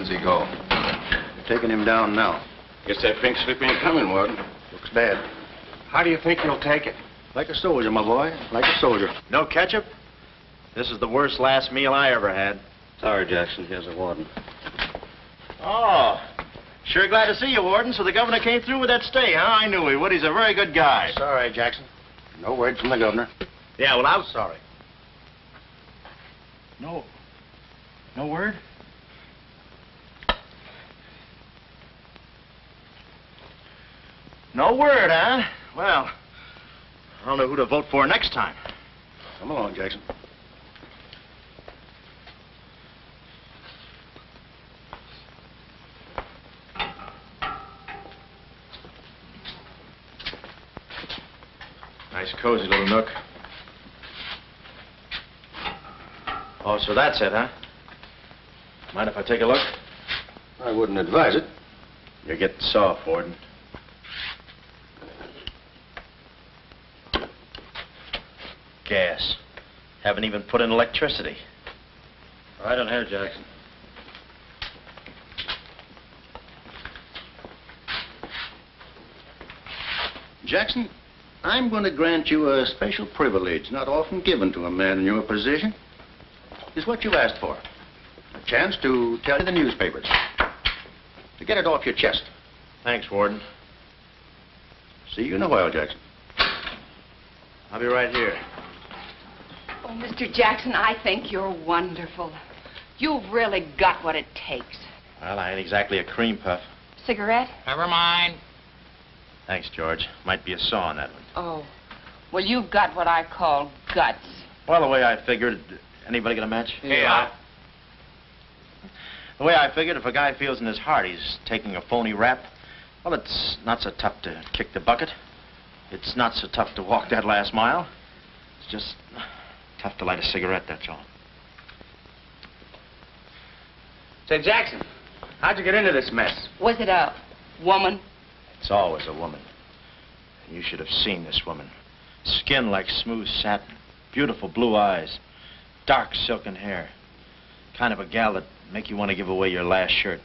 When's he go? Taking him down now. Guess that pink slip ain't coming, Warden. Looks bad. How do you think he'll take it? Like a soldier, my boy. Like a soldier. No ketchup? This is the worst last meal I ever had. Sorry, Jackson. Here's a warden. Oh, sure glad to see you, Warden. So the governor came through with that stay, huh? I knew he would. He's a very good guy. Sorry, Jackson. No word from the governor. Yeah, well, I'm sorry. No word? No word, huh? Well, I don't know who to vote for next time. Come along, Jackson. Nice, cozy little nook. Oh, so that's it, huh? Mind if I take a look? I wouldn't advise it. You're getting soft, Warden. Gas. Haven't even put in electricity. Right on here, Jackson. Jackson, I'm going to grant you a special privilege not often given to a man in your position. It's what you asked for. A chance to tell the newspapers. To get it off your chest. Thanks, Warden. See you in a while, Jackson. I'll be right here. Oh, Mr. Jackson, I think you're wonderful. You've really got what it takes. Well, I ain't exactly a cream puff. Cigarette? Never mind. Thanks, George. Might be a saw on that one. Oh. Well, you've got what I call guts. Well, the way I figured... Anybody got a match? Yeah. The way I figured, if a guy feels in his heart he's taking a phony rap, well, it's not so tough to kick the bucket. It's not so tough to walk that last mile. It's just tough to light a cigarette, that's all. Say, Jackson, how'd you get into this mess? Was it a woman? It's always a woman. You should have seen this woman. Skin like smooth satin, beautiful blue eyes, dark silken hair. Kind of a gal that'd make you want to give away your last shirt.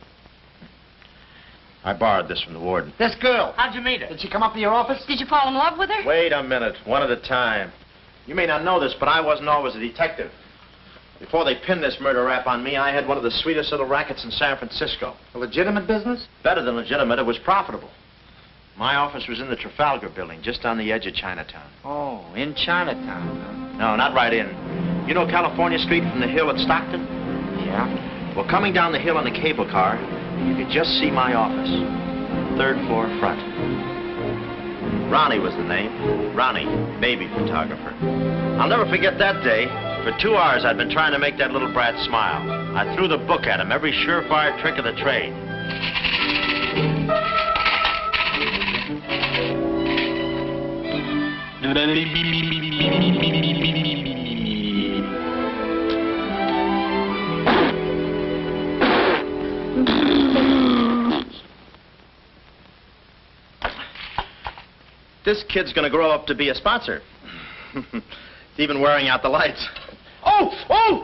I borrowed this from the warden. This girl, how'd you meet her? Did she come up to your office? Did you fall in love with her? Wait a minute, one at a time. You may not know this, but I wasn't always a detective. Before they pinned this murder rap on me, I had one of the sweetest little rackets in San Francisco. A legitimate business? Better than legitimate, it was profitable. My office was in the Trafalgar building, just on the edge of Chinatown. Oh, in Chinatown, No, not right in. You know California Street from the hill at Stockton? huh? Yeah. Well, coming down the hill in a cable car, you could just see my office. 3rd floor front. Ronnie was the name. Ronnie, baby photographer. I'll never forget that day. For 2 hours, I'd been trying to make that little brat smile. I threw the book at him, every surefire trick of the trade. This kid's gonna grow up to be a sponsor. He's even wearing out the lights. Oh! Oh!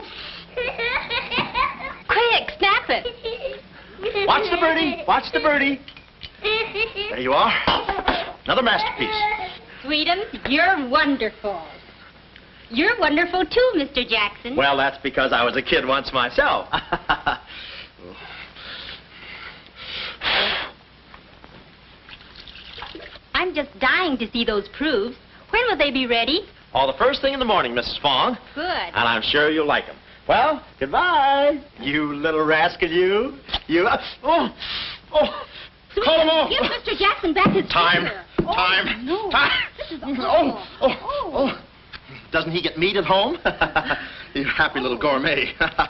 Quick, snap it. Watch the birdie. Watch the birdie. There you are. Another masterpiece. Sweetum, you're wonderful. You're wonderful too, Mr. Jackson. Well, that's because I was a kid once myself. I'm just dying to see those proofs. When will they be ready? All the first thing in the morning, Mrs. Fong. Good. And I'm sure you'll like them. Well, goodbye. You little rascal, you. You. Oh! Call him off. Give Mr. Jackson back his Time. finger. Time. Oh, no. Time. This is awful. Oh. Doesn't he get meat at home? You happy little gourmet.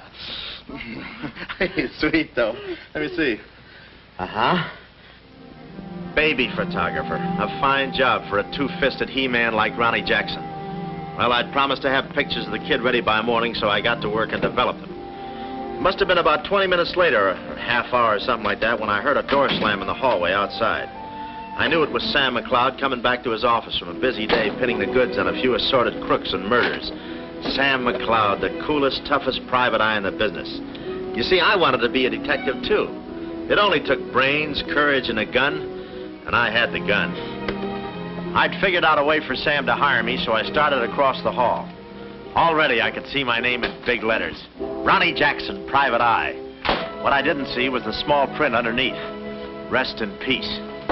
He's sweet, though. Let me see. Uh-huh. Baby photographer. A fine job for a two-fisted he-man like Ronnie Jackson. Well, I'd promised to have pictures of the kid ready by morning, so I got to work and developed them. It must have been about 20 minutes later, or a half hour or something like that, when I heard a door slam in the hallway outside. I knew it was Sam McLeod coming back to his office from a busy day pinning the goods on a few assorted crooks and murders. Sam McLeod, the coolest, toughest private eye in the business. You see, I wanted to be a detective, too. It only took brains, courage, and a gun, and I had the gun. I'd figured out a way for Sam to hire me, so I started across the hall. Already, I could see my name in big letters. Ronnie Jackson, Private Eye. What I didn't see was the small print underneath. Rest in peace.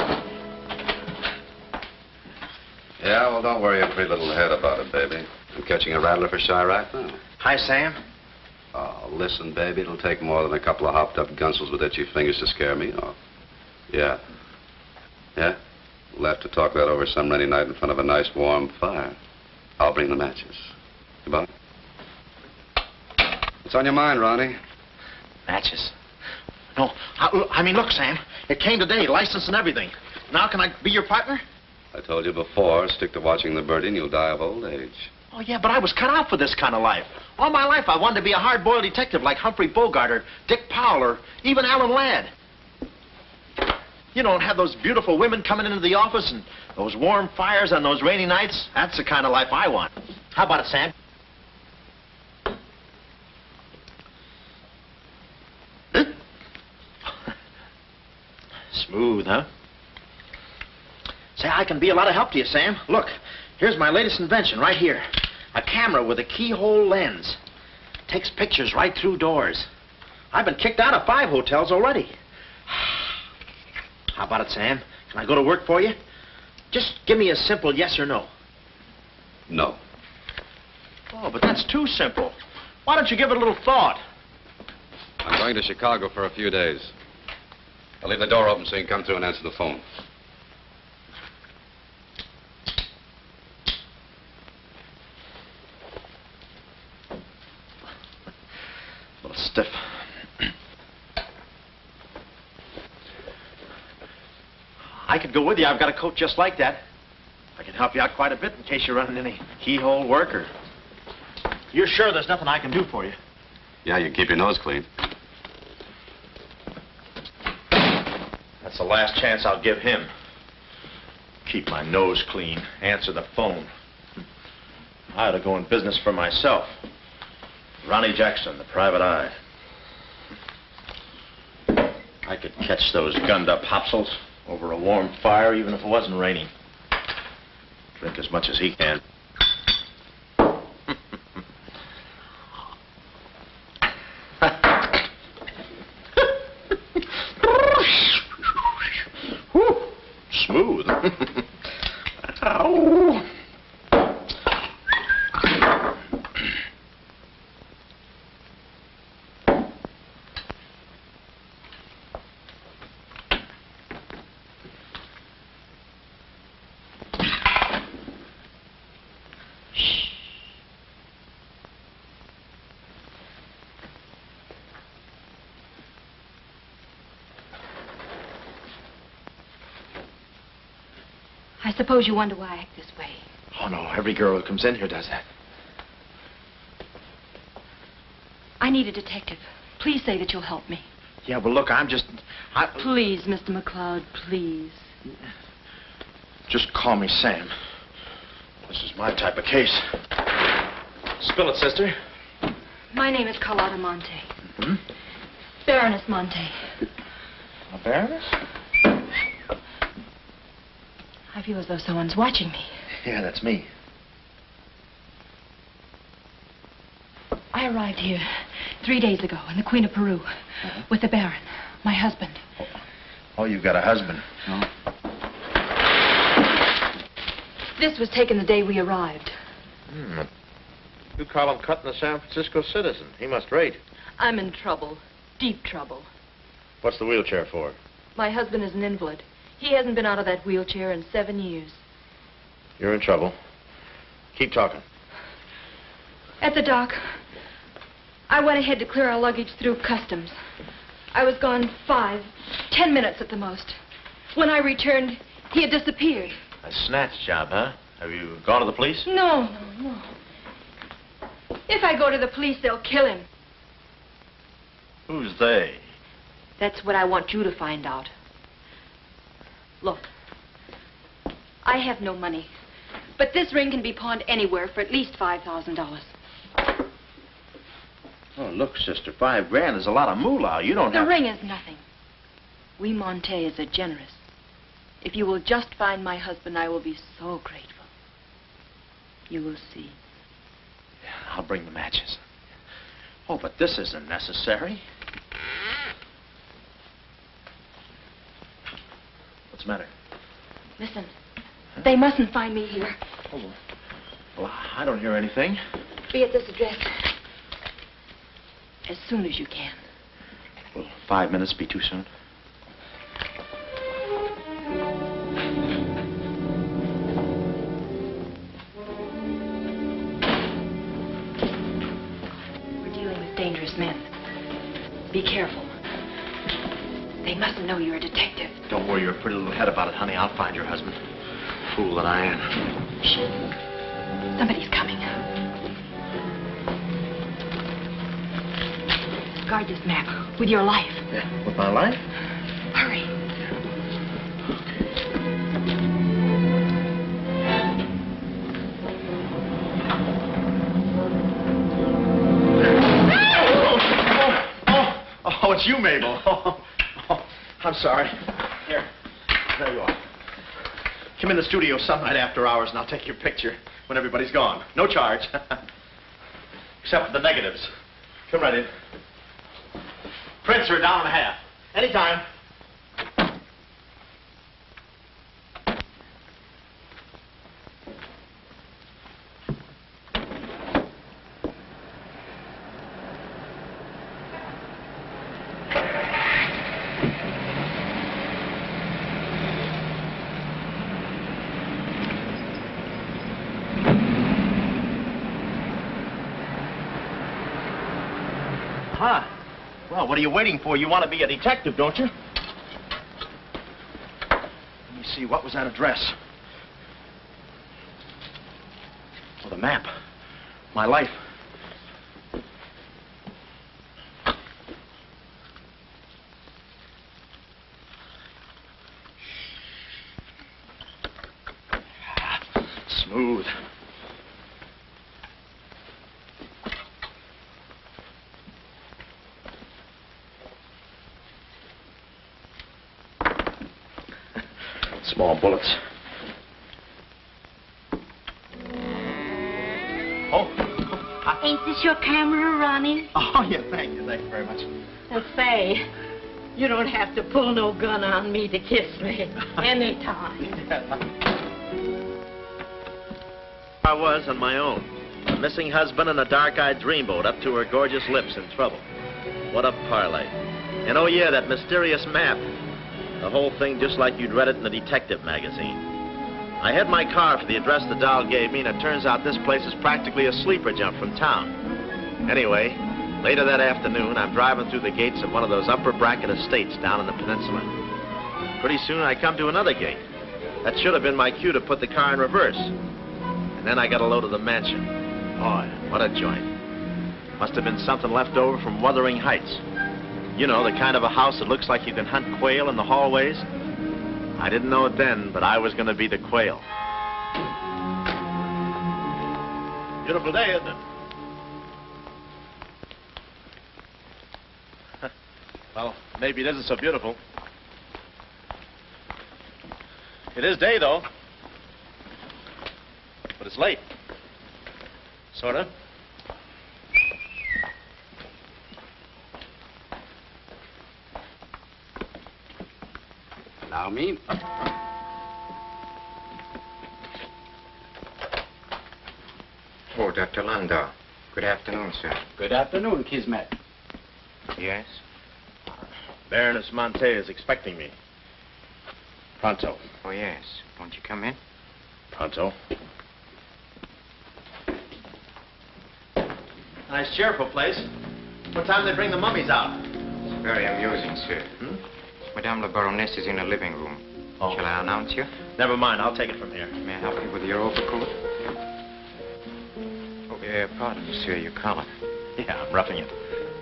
Yeah, well, don't worry your pretty little head about it, baby. I'm catching a rattler for Chirac now. Hi, Sam. Oh, listen, baby, it'll take more than a couple of hopped-up gunsels with itchy fingers to scare me off. Yeah. Yeah? We'll have to talk that over some rainy night in front of a nice warm fire. I'll bring the matches. Goodbye. What's on your mind, Ronnie? Matches. No, I mean, look, Sam. It came today, license and everything. Now can I be your partner? I told you before, stick to watching the birdie and you'll die of old age. Oh, yeah, but I was cut out for this kind of life. All my life I wanted to be a hard-boiled detective like Humphrey Bogart or Dick Powell or even Alan Ladd. You don't have those beautiful women coming into the office and those warm fires on those rainy nights. That's the kind of life I want. How about it, Sam? Smooth, huh? Say, I can be a lot of help to you, Sam. Look, here's my latest invention right here. A camera with a keyhole lens. Takes pictures right through doors. I've been kicked out of 5 hotels already. How about it, Sam? Can I go to work for you? Just give me a simple yes or no. No. Oh, but that's too simple. Why don't you give it a little thought? I'm going to Chicago for a few days. I'll leave the door open so you can come through and answer the phone. A little stiff. I could go with you. I've got a coat just like that. I can help you out quite a bit in case you're running any keyhole work or... You're sure there's nothing I can do for you? Yeah, you keep your nose clean. That's the last chance I'll give him. Keep my nose clean. Answer the phone. I ought to go in business for myself. Ronnie Jackson, the Private Eye. I could catch those gunned-up hopsels over a warm fire, even if it wasn't raining. Drink as much as he can. Whew, smooth. Ow. I suppose you wonder why I act this way. Oh, no, every girl who comes in here does that. I need a detective. Please say that you'll help me. Yeah, well, look, Please, Mr. McLeod, please. Just call me Sam. This is my type of case. Spill it, sister. My name is Carlotta Monte. Hmm? Baroness Monte. A baroness? I feel as though someone's watching me. Yeah, that's me. I arrived here 3 days ago in the Queen of Peru with the Baron, my husband. Oh, you've got a husband. Oh. This was taken the day we arrived. You call him cutting a San Francisco citizen. He must rate. I'm in trouble, deep trouble. What's the wheelchair for? My husband is an invalid. He hasn't been out of that wheelchair in 7 years. You're in trouble. Keep talking. At the dock, I went ahead to clear our luggage through customs. I was gone 5, 10 minutes at the most. When I returned, he had disappeared. A snatch job, huh? Have you gone to the police? No. If I go to the police, they'll kill him. Who's they? That's what I want you to find out. Look, I have no money, but this ring can be pawned anywhere for at least $5,000. Oh, look, sister, $5 grand is a lot of moolah. You don't The have... ring is nothing. We Montes are generous. If you will just find my husband, I will be so grateful. You will see. I'll bring the matches. Oh, but this isn't necessary. What's the matter? Listen, they mustn't find me here. Oh, well, I don't hear anything. Be at this address as soon as you can. Will 5 minutes be too soon? We're dealing with dangerous men. Be careful. They mustn't know you're a detective. Don't worry your pretty little head about it, honey. I'll find your husband. Fool that I am. Shh. Somebody's coming. Guard this map with your life. Yeah, with my life? Hurry. Oh, it's you, Mabel. Oh, I'm sorry. Here, there you are. Come in the studio some night after hours, and I'll take your picture when everybody's gone. No charge. Except for the negatives. Come right in. Prints are $1.50. Anytime. Huh. Well, what are you waiting for? You want to be a detective, don't you? Let me see, what was that address? Oh, the map. My life. Smooth. Small bullets. Oh. Ain't this your camera, Ronnie? Oh, yeah, thank you very much. Say, you don't have to pull no gun on me to kiss me anytime. I was on my own. A missing husband and a dark-eyed dreamboat up to her gorgeous lips in trouble. What a parlay. And oh, yeah, that mysterious map. The whole thing just like you'd read it in a detective magazine. I had my car for the address the doll gave me, and it turns out this place is practically a sleeper jump from town. Anyway, later that afternoon, I'm driving through the gates of one of those upper bracket estates down in the peninsula. Pretty soon, I come to another gate. That should have been my cue to put the car in reverse. And then I got a load of the mansion. Oh, what a joint. Must have been something left over from Wuthering Heights. You know, the kind of a house that looks like you can hunt quail in the hallways. I didn't know it then, but I was going to be the quail. Beautiful day, isn't it? Well, maybe it isn't so beautiful. It is day, though. But it's late. Sort of. Allow me. Oh, Dr. Landau. Good afternoon, sir. Good afternoon, Kismet. Yes? Baroness Monte is expecting me. Pronto. Oh, yes. Won't you come in? Pronto. Nice, cheerful place. What time do they bring the mummies out? It's very amusing, sir. Hmm? Madame la Baroness is in the living room. Oh. Shall I announce you? Never mind, I'll take it from here. May I help you with your overcoat? Oh, pardon, monsieur, your collar. Yeah, I'm roughing it.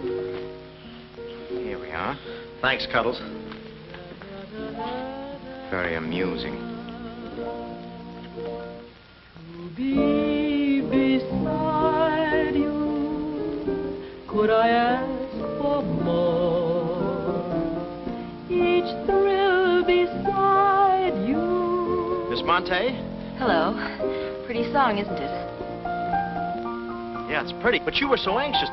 Here we are. Thanks, Cuddles. Very amusing. To be beside you could I ask for more? Each thrill beside you. Miss Monte? Hello. Pretty song, isn't it? Yeah, it's pretty, but you were so anxious.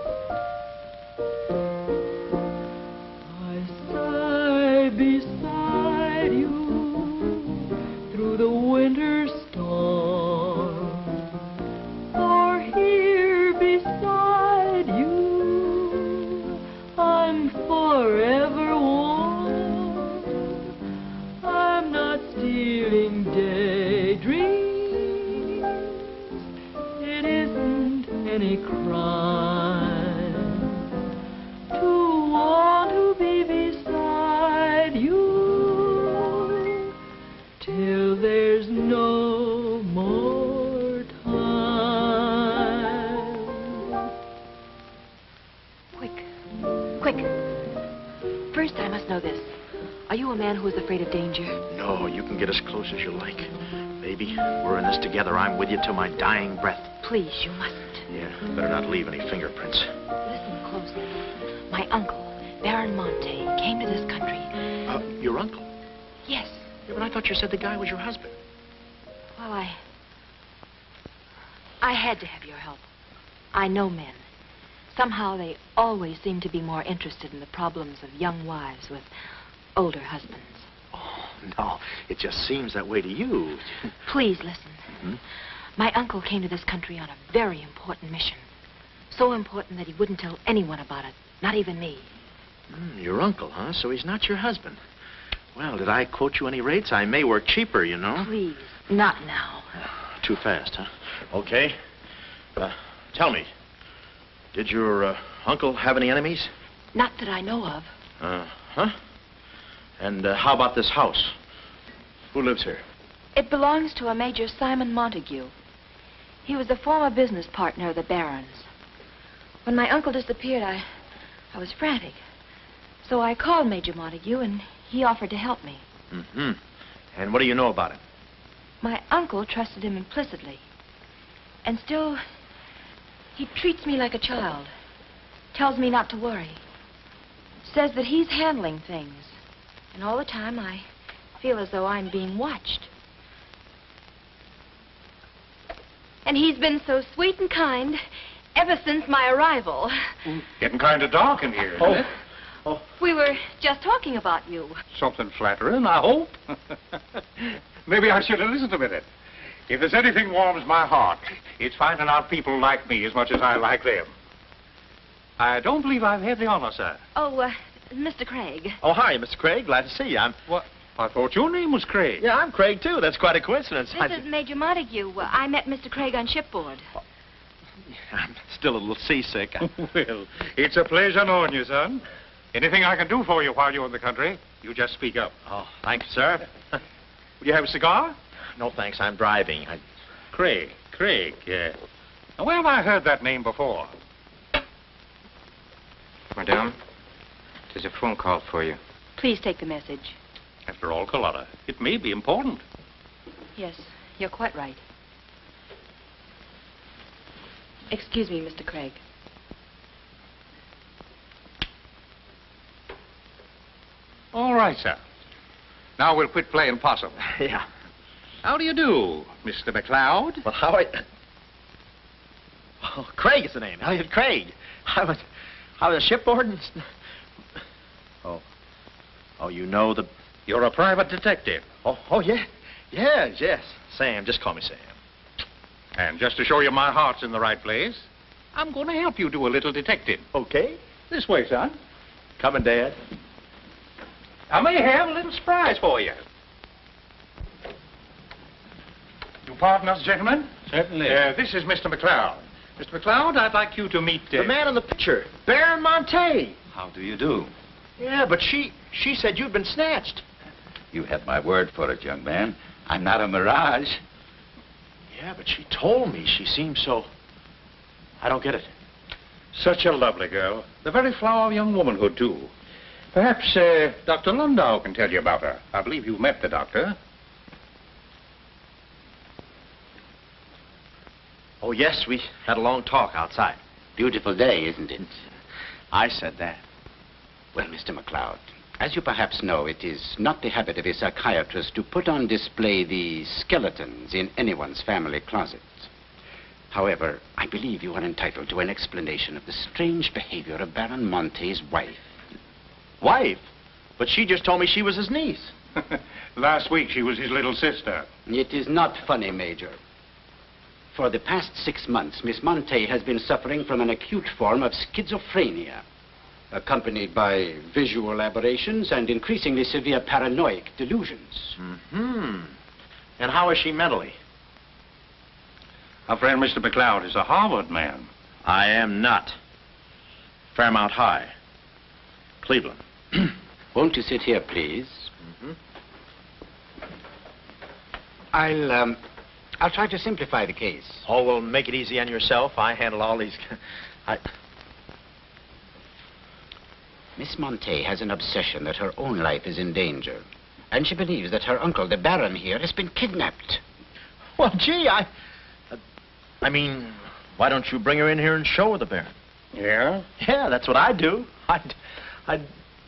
I sigh beside you through the winter storm. For here beside you, I'm forever warm. I'm not stealing daydreams. It isn't any crime to want to be beside you till there's no more time. Quick. First, I must know this. Are you a man who is afraid of danger? No, you can get as close as you like. Baby, we're in this together. I'm with you till my dying breath. Please, you mustn't. Yeah, better not leave any fingerprints. Listen closely. My uncle, Baron Monte, came to this country. Your uncle? Yes. Yeah, but I thought you said the guy was your husband. Well, I had to have your help. I know men. Somehow they always seem to be more interested in the problems of young wives with older husbands. Oh, no. It just seems that way to you. Please listen. Hmm? My uncle came to this country on a very important mission. So important that he wouldn't tell anyone about it, not even me. Your uncle, huh? So he's not your husband. Well, did I quote you any rates? I may work cheaper, you know. Please, not now. Too fast, huh? Okay. Tell me, did your uncle have any enemies? Not that I know of. Huh? And how about this house? Who lives here? It belongs to a Major Simon Montague. He was a former business partner of the Baron's. When my uncle disappeared, I was frantic. So I called Major Montague, and he offered to help me. Mm-hmm. And what do you know about him? My uncle trusted him implicitly. And still, he treats me like a child. Tells me not to worry. Says that he's handling things. And all the time, I feel as though I'm being watched. And he's been so sweet and kind ever since my arrival. Getting kind of dark in here, isn't it? We were just talking about you. Something flattering, I hope. Maybe I should have listened a minute. If there's anything warms my heart, it's finding out people like me as much as I like them. I don't believe I've had the honor, sir. Oh, Mr. Craig. Oh, hi, Mr. Craig. Glad to see you. What? I thought your name was Craig. Yeah, I'm Craig, too. That's quite a coincidence. This is Major Montague. I met Mr. Craig on shipboard. I'm still a little seasick. Well, it's a pleasure knowing you, son. Anything I can do for you while you're in the country, you just speak up. Oh, thank you, sir. Will you have a cigar? No, thanks. I'm driving. Craig, yeah. Now, where have I heard that name before? Madame, there's a phone call for you. Please take the message. After all, Carlotta, it may be important. Yes, you're quite right. Excuse me, Mr. Craig. All right, sir. Now we'll quit playing possum. Yeah. How do you do, Mr. McLeod? Well, how are you? Oh, Craig is the name. Elliot Craig. I was shipboard and... Oh, you know the... You're a private detective. Oh, yeah. Yes. Sam, just call me Sam. And just to show you my heart's in the right place, I'm going to help you do a little detecting. Okay. This way, son. Coming, Dad. I may have a little surprise for you. You pardon us, gentlemen? Certainly. This is Mr. McLeod. Mr. McLeod, I'd like you to meet... The man in the picture, Baron Monte. How do you do? Yeah, but she said you'd been snatched. You had my word for it, young man. I'm not a mirage. Yeah, but she told me she seemed so... I don't get it. Such a lovely girl. The very flower of young womanhood, too. Perhaps Dr. Landau can tell you about her. I believe you met the doctor. Oh, yes, we had a long talk outside. beautiful day, isn't it? I said that. Well, Mr. McLeod, as you perhaps know, it is not the habit of a psychiatrist to put on display the skeletons in anyone's family closet. However, I believe you are entitled to an explanation of the strange behavior of Baron Monte's wife. Wife? But she just told me she was his niece. Last week she was his little sister. It is not funny, Major. For the past 6 months, Miss Monte has been suffering from an acute form of schizophrenia, accompanied by visual aberrations and increasingly severe paranoid delusions. Mm-hmm. And how is she mentally? Our friend Mr. McLeod is a Harvard man. I am not. Fairmount High. Cleveland. Won't you sit here, please? Mm-hmm. I'll try to simplify the case. Oh, well, make it easy on yourself. I handle all these... Miss Monte has an obsession that her own life is in danger. And she believes that her uncle, the Baron here, has been kidnapped. Well, gee, I mean, why don't you bring her in here and show her the Baron? Yeah? Yeah, that's what I'd do. I'd...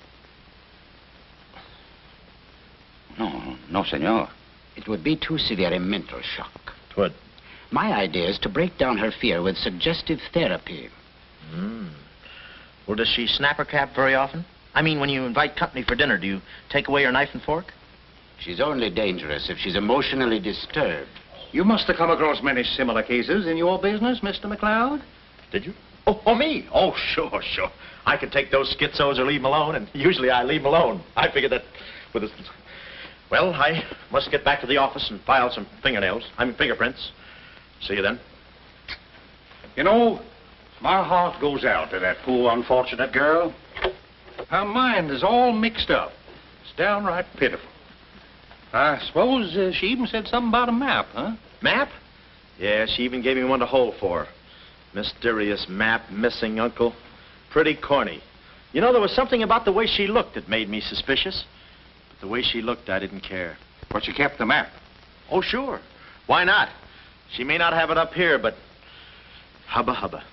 No, senor. It would be too severe a mental shock. Twould. My idea is to break down her fear with suggestive therapy. Well, does she snap her cap very often? I mean, when you invite company for dinner, do you take away her knife and fork? She's only dangerous if she's emotionally disturbed. You must have come across many similar cases in your business, Mr. McLeod. Did you? Oh, me? Oh, sure. I can take those schizos or leave them alone, and usually I leave them alone. I figure that with a... Well, I must get back to the office and file some fingerprints. See you then. You know, my heart goes out to that poor, unfortunate girl. Her mind is all mixed up. It's downright pitiful. I suppose she even said something about a map, huh? Map? Yeah, she even gave me one to hold for. Mysterious map, missing uncle. Pretty corny. You know, there was something about the way she looked that made me suspicious. But the way she looked, I didn't care. But you kept the map. Oh, sure. Why not? She may not have it up here, but... Hubba.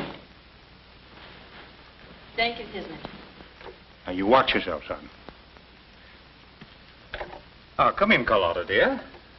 Thank you, Kismet. Now, you watch yourself, son. Come in, Carlotta, dear.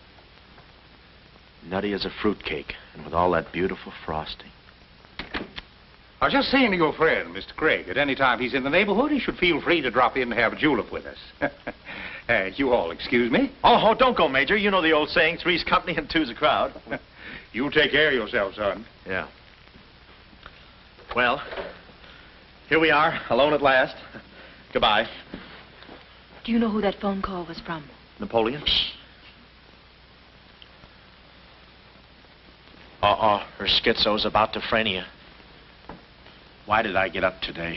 Nutty as a fruitcake, and with all that beautiful frosting. I was just saying to your friend, Mr. Craig, at any time he's in the neighborhood, he should feel free to drop in and have a julep with us. You all excuse me? Oh, don't go, Major. You know the old saying, three's company and two's a crowd. You take care of yourself, son. Yeah. Well, here we are, alone at last. Goodbye. Do you know who that phone call was from? Napoleon? Her schizo's about to frania. Why did I get up today?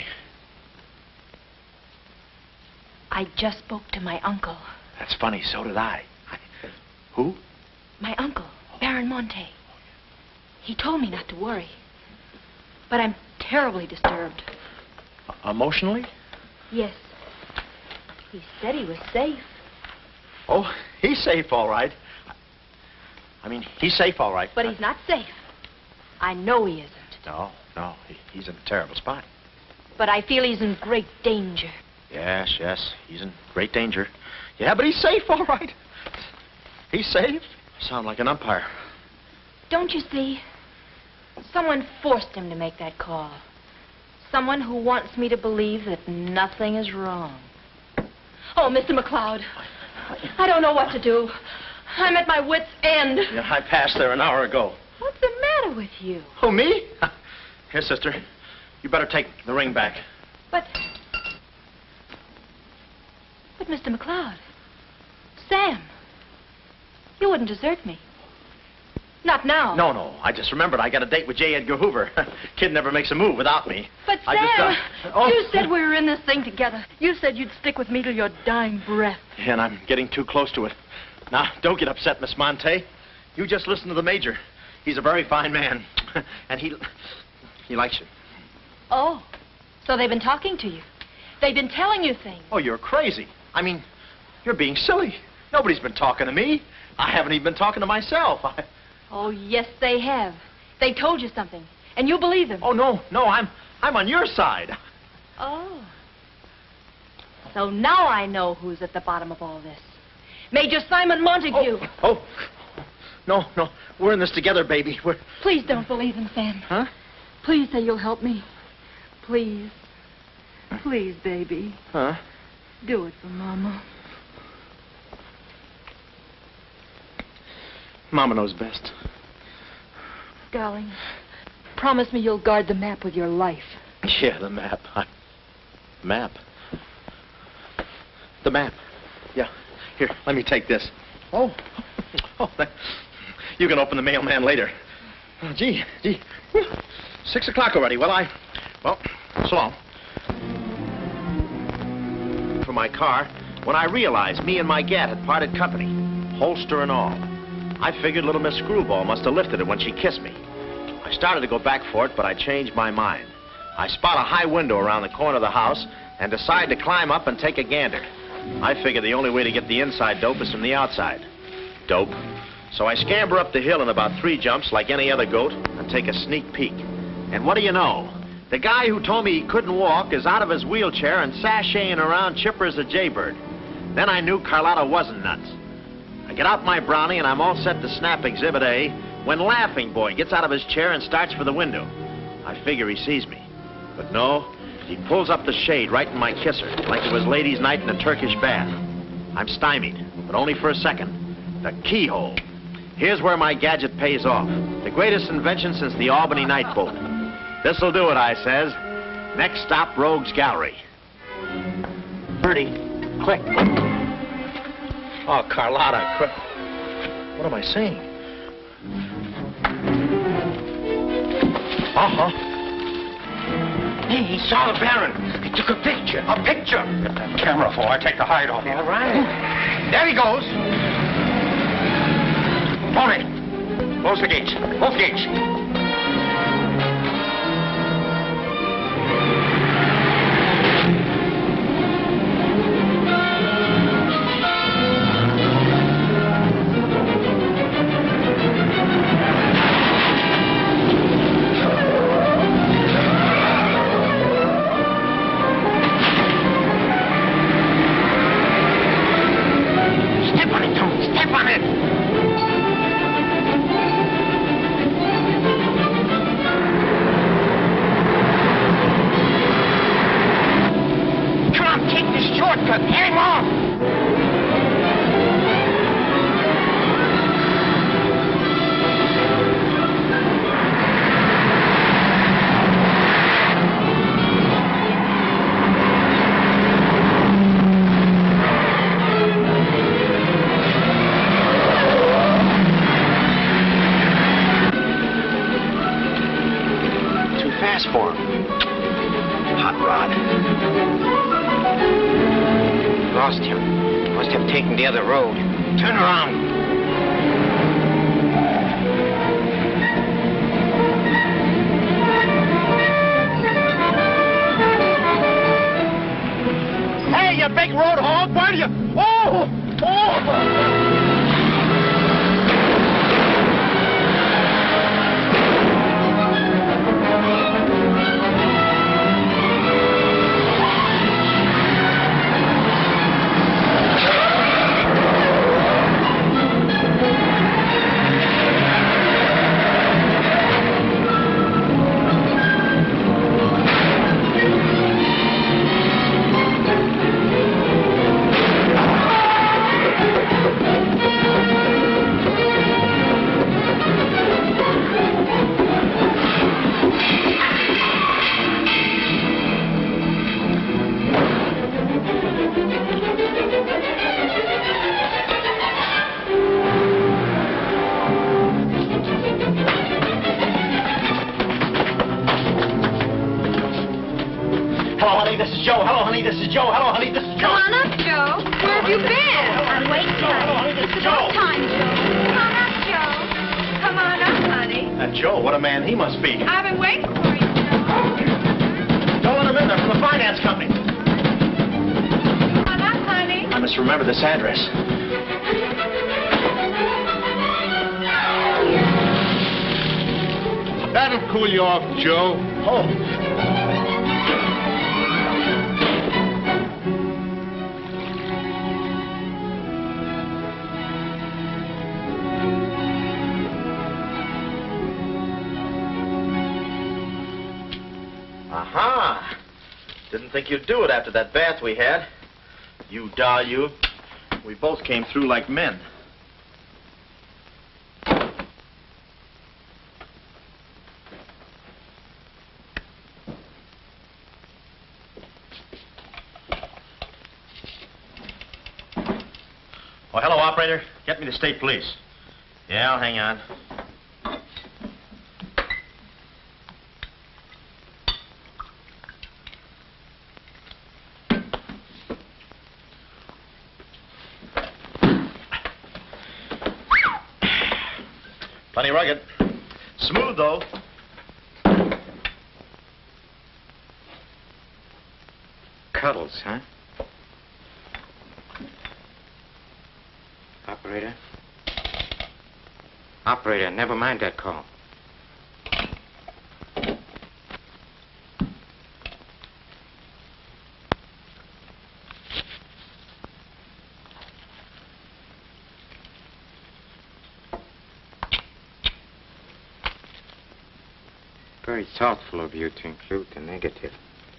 I just spoke to my uncle. That's funny, so did I. Who? My uncle, Baron Monte. He told me not to worry. But I'm terribly disturbed. Emotionally? Yes. He said he was safe. Oh, he's safe, all right. I mean, he's safe, all right. But he's not safe. I know he isn't. No. He's in a terrible spot. But I feel he's in great danger. Yes, he's in great danger. Yeah, but he's safe, all right. He's safe. Sound like an umpire. Don't you see? Someone forced him to make that call. Someone who wants me to believe that nothing is wrong. Oh, Mr. McLeod, I don't know what to do. I'm at my wit's end. Yeah, I passed there an hour ago. What's the matter with you? Oh, me? Here, sister. You better take the ring back. But Mr. McLeod, Sam, you wouldn't desert me. Not now. No. I just remembered I got a date with J. Edgar Hoover. Kid never makes a move without me. But Sam, you said we were in this thing together. You said you'd stick with me till your dying breath. Yeah, and I'm getting too close to it. Now, don't get upset, Miss Monte. You just listen to the Major. He's a very fine man. And he likes you. Oh, so they've been talking to you. They've been telling you things. Oh, you're crazy. I mean, you're being silly. Nobody's been talking to me. I haven't even been talking to myself. Oh, yes, they have. They told you something. And you believe him? Oh, no, I'm on your side. Oh. So now I know who's at the bottom of all this. Major Simon Montague. Oh. No. We're in this together, baby. Please don't believe him, Sam. Huh? Please say you'll help me. Please. Please, baby. Huh? Do it for Mama. Mama knows best. Darling, promise me you'll guard the map with your life. Yeah, the map. Map? The map. Yeah. Here, let me take this. Oh, you can open the mailman later. Oh, gee. 6 o'clock already. Well, so long. For my car, when I realized me and my gat had parted company, holster and all, I figured little Miss Screwball must have lifted it when she kissed me. I started to go back for it, but I changed my mind. I spot a high window around the corner of the house and decide to climb up and take a gander. I figure the only way to get the inside dope is from the outside. Dope. So I scamper up the hill in about 3 jumps like any other goat and take a sneak peek. And what do you know? The guy who told me he couldn't walk is out of his wheelchair and sashaying around chipper as a jaybird. Then I knew Carlotta wasn't nuts. I get out my brownie and I'm all set to snap Exhibit A when Laughing Boy gets out of his chair and starts for the window. I figure he sees me. But no, he pulls up the shade right in my kisser, like it was ladies' night in a Turkish bath. I'm stymied, but only for a second. The keyhole. Here's where my gadget pays off. The greatest invention since the Albany night boat. This'll do it, I says. Next stop, Rogue's Gallery. Bertie, quick. Oh, Carlotta, quick. What am I saying? Hey, he saw the Baron. He took a picture. A picture? Get that camera for I take the hide off. All right. There he goes. Tommy, close the gates. Both gates. Lost him. Must have taken the other road. Turn around. Hey, you big road hog, where do you... Oh! He must be. I've been waiting for you, Joe. Don't let him in. They're from the finance company. Come on, honey. I must remember this address. That'll cool you off, Joe. Oh. Aha! Didn't think you'd do it after that bath we had. You doll, you. We both came through like men. Oh, hello, operator. Get me the state police. Yeah, I'll hang on. Plenty rugged. Smooth, though. Cuddles, huh? Operator? Operator, never mind that call. Very thoughtful of you to include the negative.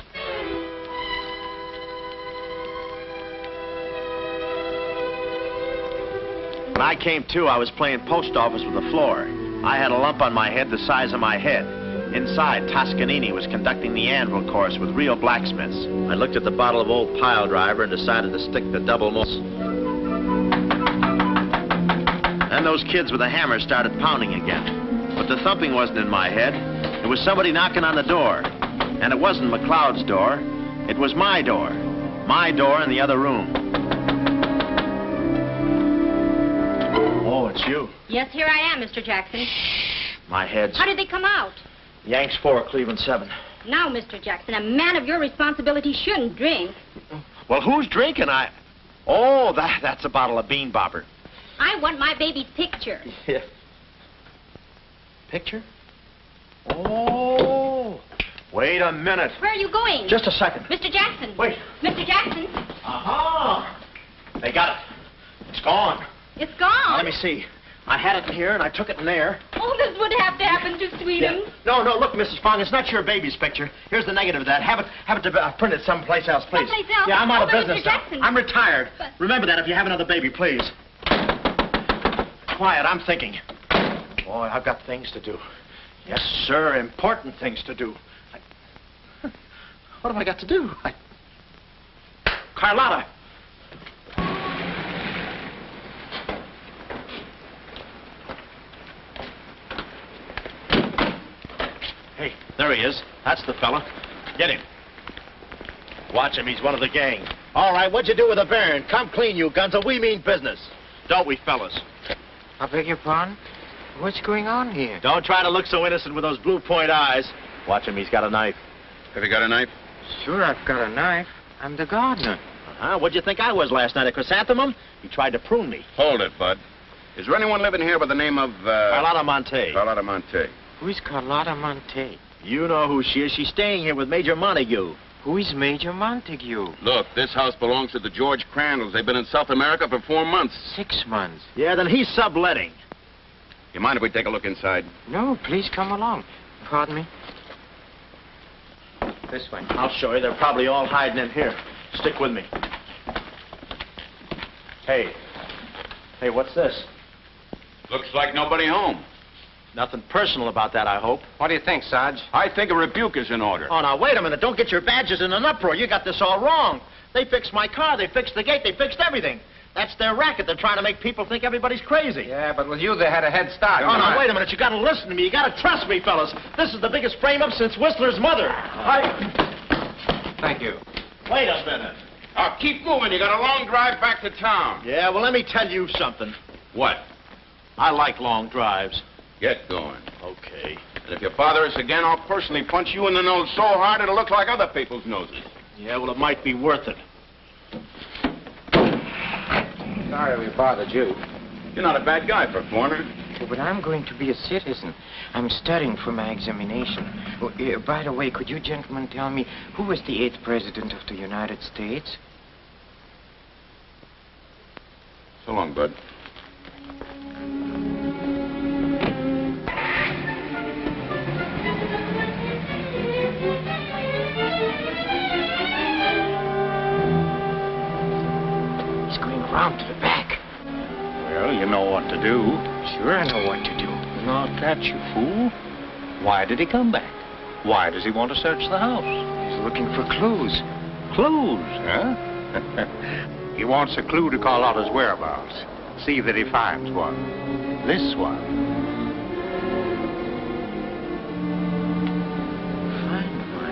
When I came to, I was playing post office with the floor. I had a lump on my head the size of my head. Inside, Toscanini was conducting the anvil course with real blacksmiths. I looked at the bottle of old pile driver and decided to stick the double moles. Then those kids with the hammer started pounding again. But the thumping wasn't in my head. It was somebody knocking on the door. And it wasn't McLeod's door. It was my door. My door in the other room. Oh, it's you. Yes, here I am, Mr. Jackson. My head's... How did they come out? Yanks 4, Cleveland 7. Now, Mr. Jackson, a man of your responsibility shouldn't drink. Well, who's drinking? Oh, that's a bottle of Bean Bobber. I want my baby's picture. Yeah. Picture? Oh. Wait a minute. Where are you going? Just a second. Mr. Jackson. Wait. Mr. Jackson. Aha. They got it. It's gone. It's gone. Let me see. I had it in here, and I took it in there. Oh, this would have to happen to Sweetums. Yeah. No, look, Mrs. Fong, it's not your baby's picture. Here's the negative of that. Have it printed someplace else, please. Someplace else? Yeah, I'm out of but business Mr. now. Jackson. I'm retired. But... Remember that if you have another baby, please. Quiet, I'm thinking. Boy, I've got things to do. Yes, sir, important things to do. What have I got to do? Carlotta. Hey, there he is. That's the fella. Get him. Watch him. He's one of the gang. All right, what'd you do with the Baron? Come clean, you Gunzel. We mean business. Don't we, fellas? I beg your pardon? What's going on here? Don't try to look so innocent with those blue point eyes. Watch him. He's got a knife. Have you got a knife? Sure, I've got a knife. I'm the gardener. What'd you think I was last night, a chrysanthemum? He tried to prune me. Hold it, Bud. Is there anyone living here by the name of, Carlotta Monte. Carlotta Monte. Who's Carlotta Monte? You know who she is. She's staying here with Major Montague. Who is Major Montague? Look, this house belongs to the George Crandalls. They've been in South America for 4 months. 6 months. Yeah, then he's subletting. You mind if we take a look inside? No, please come along. Pardon me? This way. I'll show you. They're probably all hiding in here. Stick with me. Hey, what's this? Looks like nobody home. Nothing personal about that, I hope. What do you think, Sarge? I think a rebuke is in order. Oh, now, wait a minute. Don't get your badges in an uproar. You got this all wrong. They fixed my car. They fixed the gate. They fixed everything. That's their racket. They're trying to make people think everybody's crazy. Yeah, but with you, they had a head start. Oh, now, wait a minute. You got to listen to me. You got to trust me, fellas. This is the biggest frame-up since Whistler's mother. Thank you. Wait a minute. Keep moving. You got a long drive back to town. Yeah, well, let me tell you something. What? I like long drives. Get going. Okay. And if you bother us again, I'll personally punch you in the nose so hard it'll look like other people's noses. Yeah, well, it might be worth it. Sorry we bothered you. You're not a bad guy for a foreigner. Oh, but I'm going to be a citizen. I'm studying for my examination. Oh, by the way, could you gentlemen tell me who was the 8th president of the United States? So long, Bud. He's going around to the back. Well, you know what to do. Sure, I know what to do. Not that, you fool. Why did he come back? Why does he want to search the house? He's looking for clues. Clues, huh? He wants a clue to call out his whereabouts. See that he finds one. This one. Find one.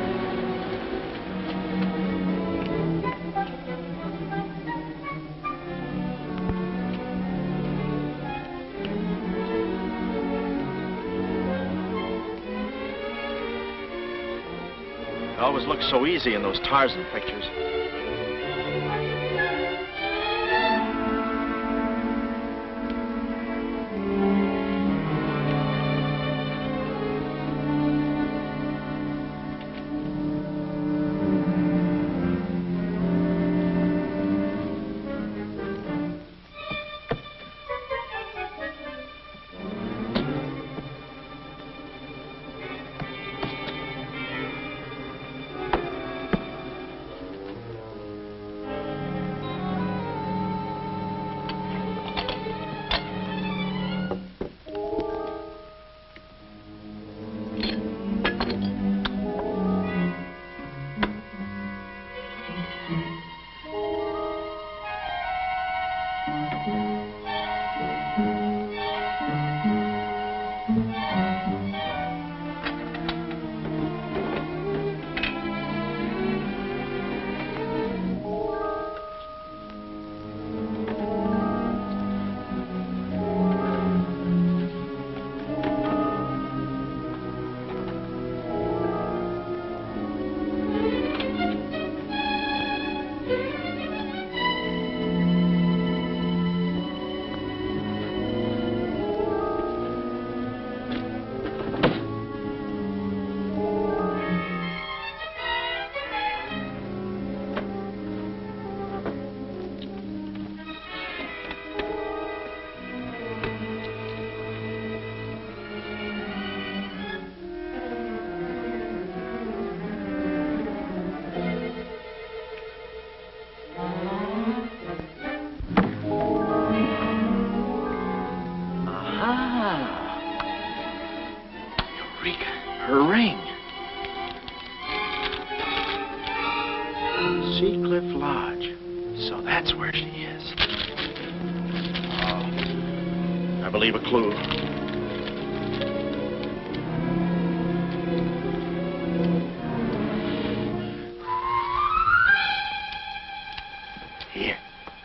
It always looks so easy in those Tarzan pictures. Her ring. Seacliff Lodge. So that's where she is. Oh, I believe a clue. Here.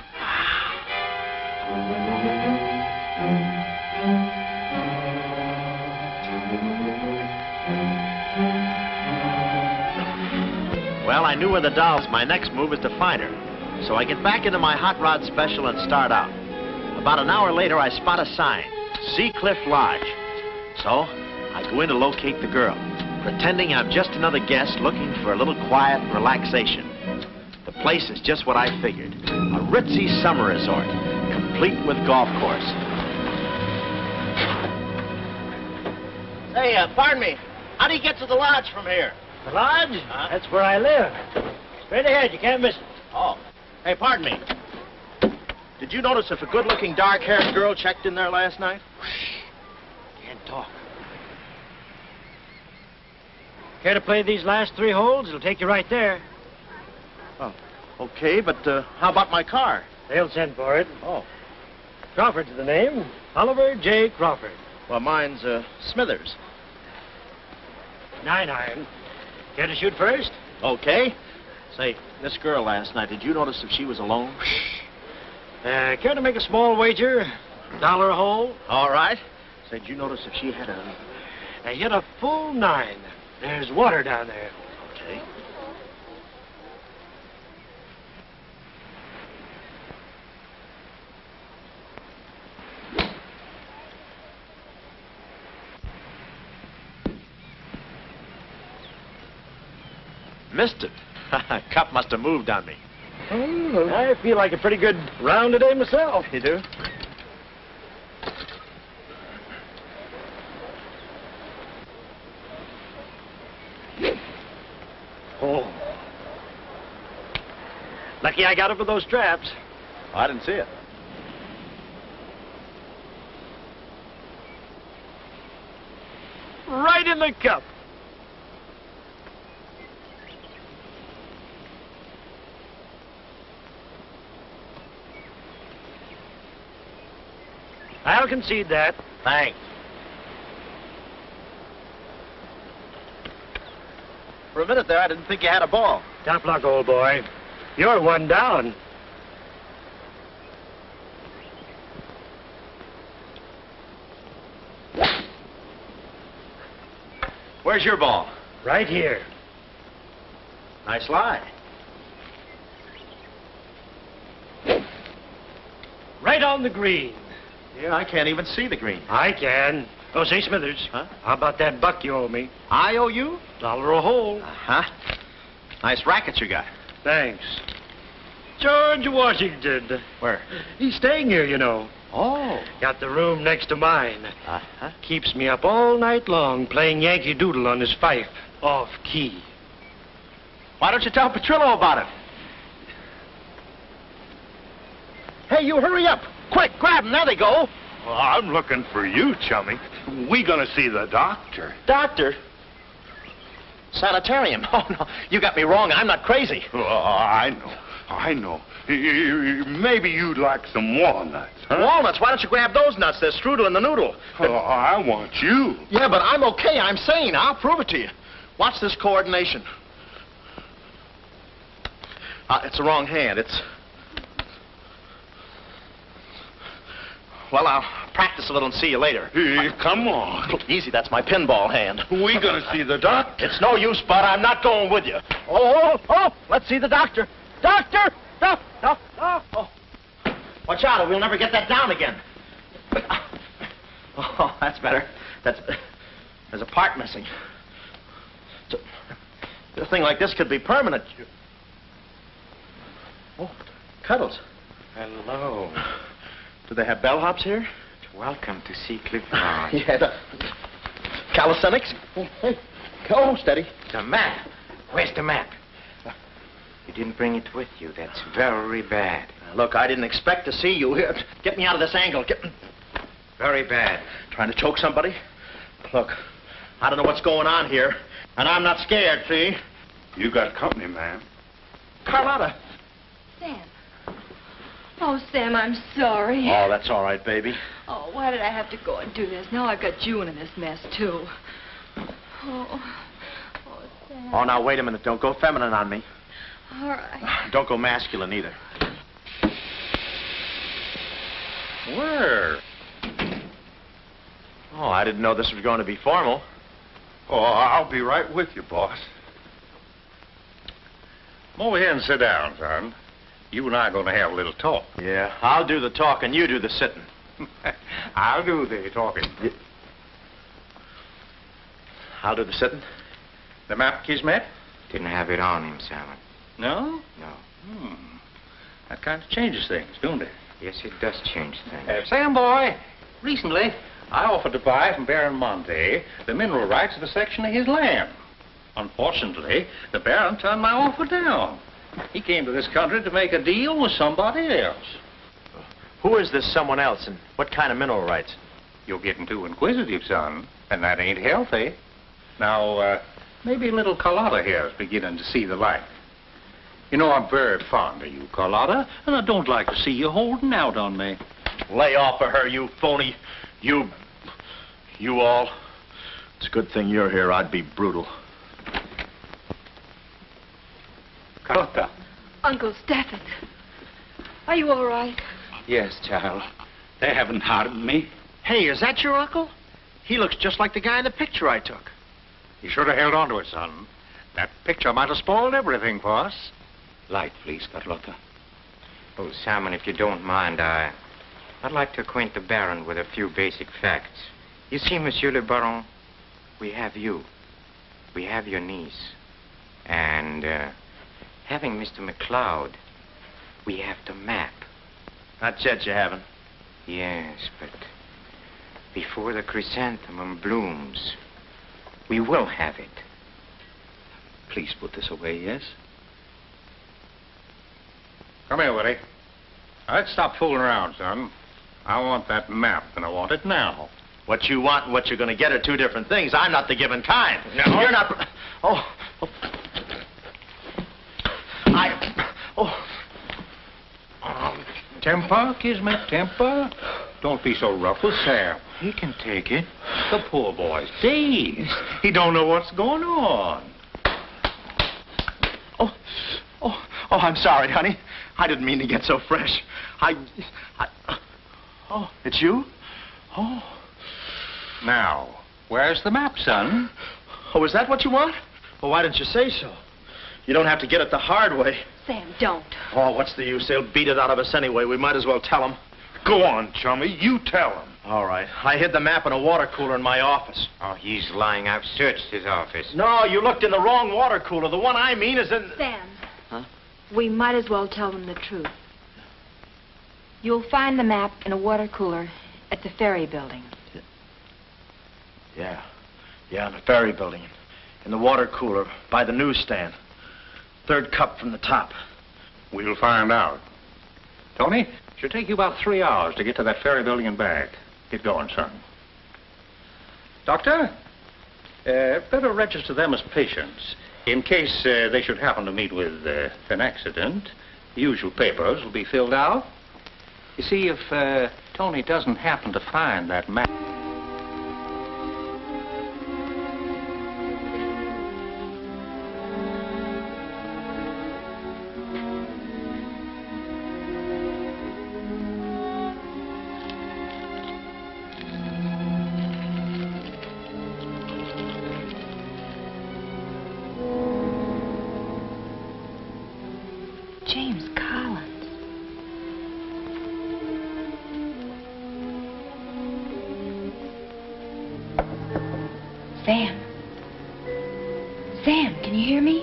Well, I knew where the doll's. My next move is to find her. So I get back into my hot rod special and start out. About an hour later, I spot a sign, Seacliff Lodge. So I go in to locate the girl, pretending I'm just another guest looking for a little quiet relaxation. The place is just what I figured, a ritzy summer resort, complete with golf course. Hey, pardon me. How do you get to the lodge from here? The lodge? That's where I live. Straight ahead, you can't miss it. Oh. Hey, pardon me. Did you notice if a good-looking, dark-haired girl checked in there last night? Can't talk. Care to play these last 3 holes? It'll take you right there. Oh, okay, but how about my car? They'll send for it. Oh. Crawford's the name. Oliver J. Crawford. Well, mine's Smithers. 9-iron. Care to shoot first? Okay. Say, this girl last night, did you notice if she was alone? Care to make a small wager? $1 a hole? All right. Say, did you notice if she had a... I hit a full 9. There's water down there. Okay. Missed it. Cup must have moved on me. I feel like a pretty good round today myself. You do? Oh. Lucky I got up with those straps. I didn't see it. Right in the cup. I'll concede that. Thanks. For a minute there, I didn't think you had a ball. Tough luck, old boy. You're one down. Where's your ball? Right here. Nice lie. Right on the green. Yeah, I can't even see the green. I can. Oh, say, Smithers. Huh? How about that buck you owe me? I owe you? $1 a hole. Uh-huh. Nice rackets you got. Thanks. George Washington. Where? He's staying here, you know. Oh. Got the room next to mine. Uh-huh. Keeps me up all night long playing Yankee Doodle on his fife. Off key. Why don't you tell Petrillo about it? Hey, you hurry up. Quick, grab them. There they go. Well, I'm looking for you, chummy. We gonna see the doctor. Doctor? Sanitarium. Oh, no. You got me wrong. I'm not crazy. Oh, I know. Maybe you'd like some walnuts, huh? Walnuts? Why don't you grab those nuts? There's strudel in the noodle. Oh, I want you. Yeah, but I'm okay. I'm sane. I'll prove it to you. Watch this coordination. It's the wrong hand. It's... Well, I'll practice a little and see you later. Hey, come on. Easy, that's my pinball hand. We gonna see the doctor. It's no use, Bud. I'm not going with you. Oh, let's see the doctor. Doctor! Oh. Watch out, or we'll never get that down again. Oh, that's better. There's a part missing. A thing like this could be permanent. Oh, Cuddles. Hello. Do they have bellhops here? Welcome to Sea Cliff Lodge. Yeah, the calisthenics. Hey, go, steady. The map. Where's the map? You didn't bring it with you. That's very bad. Look, I didn't expect to see you here. Get me out of this angle. Very bad. Trying to choke somebody? Look, I don't know what's going on here, and I'm not scared, see? You got company, ma'am. Carlotta. Sam. Oh, Sam, I'm sorry. Oh, that's all right, baby. Oh, why did I have to go and do this? Now I've got June in this mess, too. Oh, Sam. Oh, now, wait a minute. Don't go feminine on me. All right. Don't go masculine, either. Where? Oh, I didn't know this was going to be formal. Oh, I'll be right with you, boss. Come over here and sit down, son. You and I are going to have a little talk. Yeah, I'll do the talking, you do the sitting. I'll do the talking. I'll do the sitting. The map, Kismet? Didn't have it on him, Salmon. No? No. That kind of changes things, don't it? Yes, it does change things. Sam, boy, recently I offered to buy from Baron Monte the mineral rights of a section of his land. Unfortunately, the Baron turned my offer down. He came to this country to make a deal with somebody else. Who is this someone else, and what kind of mineral rights? You're getting too inquisitive, son, and that ain't healthy. Now, maybe little Carlotta here is beginning to see the light. You know, I'm very fond of you, Carlotta, and I don't like to see you holding out on me. Lay off of her, you phony. You all. It's a good thing you're here. I'd be brutal. Carlotta. Uncle Stafford. Are you all right? Yes, child. They haven't harmed me. Hey, is that your uncle? He looks just like the guy in the picture I took. You should have held on to it, son. That picture might have spoiled everything for us. Light, please, Carlotta. Oh, Salmon, if you don't mind, I'd like to acquaint the Baron with a few basic facts. You see, Monsieur le Baron, we have you. We have your niece. And, having Mr. McLeod, we have the map. Not yet, you haven't. Yes, but before the chrysanthemum blooms, we will have it. Please put this away, yes? Come here, Willie. Now, let's stop fooling around, son. I want that map, and I want it now. What you want and what you're going to get are two different things. I'm not the given kind. No? You're not... Oh. Temper, Kismet, temper. Don't be so rough with Sam. He can take it. The poor boy's dazed. He don't know what's going on. Oh, I'm sorry, honey. I didn't mean to get so fresh. Oh, it's you? Oh. Now, where's the map, son? Oh, is that what you want? Well, why didn't you say so? You don't have to get it the hard way. Sam, don't. Oh, what's the use? They'll beat it out of us anyway. We might as well tell them. Go on, chummy. You tell them. All right. I hid the map in a water cooler in my office. Oh, he's lying. I've searched his office. No, you looked in the wrong water cooler. The one I mean is in... Sam. Huh? We might as well tell them the truth. You'll find the map in a water cooler at the ferry building. Yeah, in the ferry building. In the water cooler by the newsstand. Third cup from the top. We'll find out. Tony, it should take you about 3 hours to get to that ferry building and back. Get going, son. Doctor, better register them as patients. In case they should happen to meet with an accident, the usual papers will be filled out. You see, if Tony doesn't happen to find that map... James Collins. Sam. Sam, can you hear me?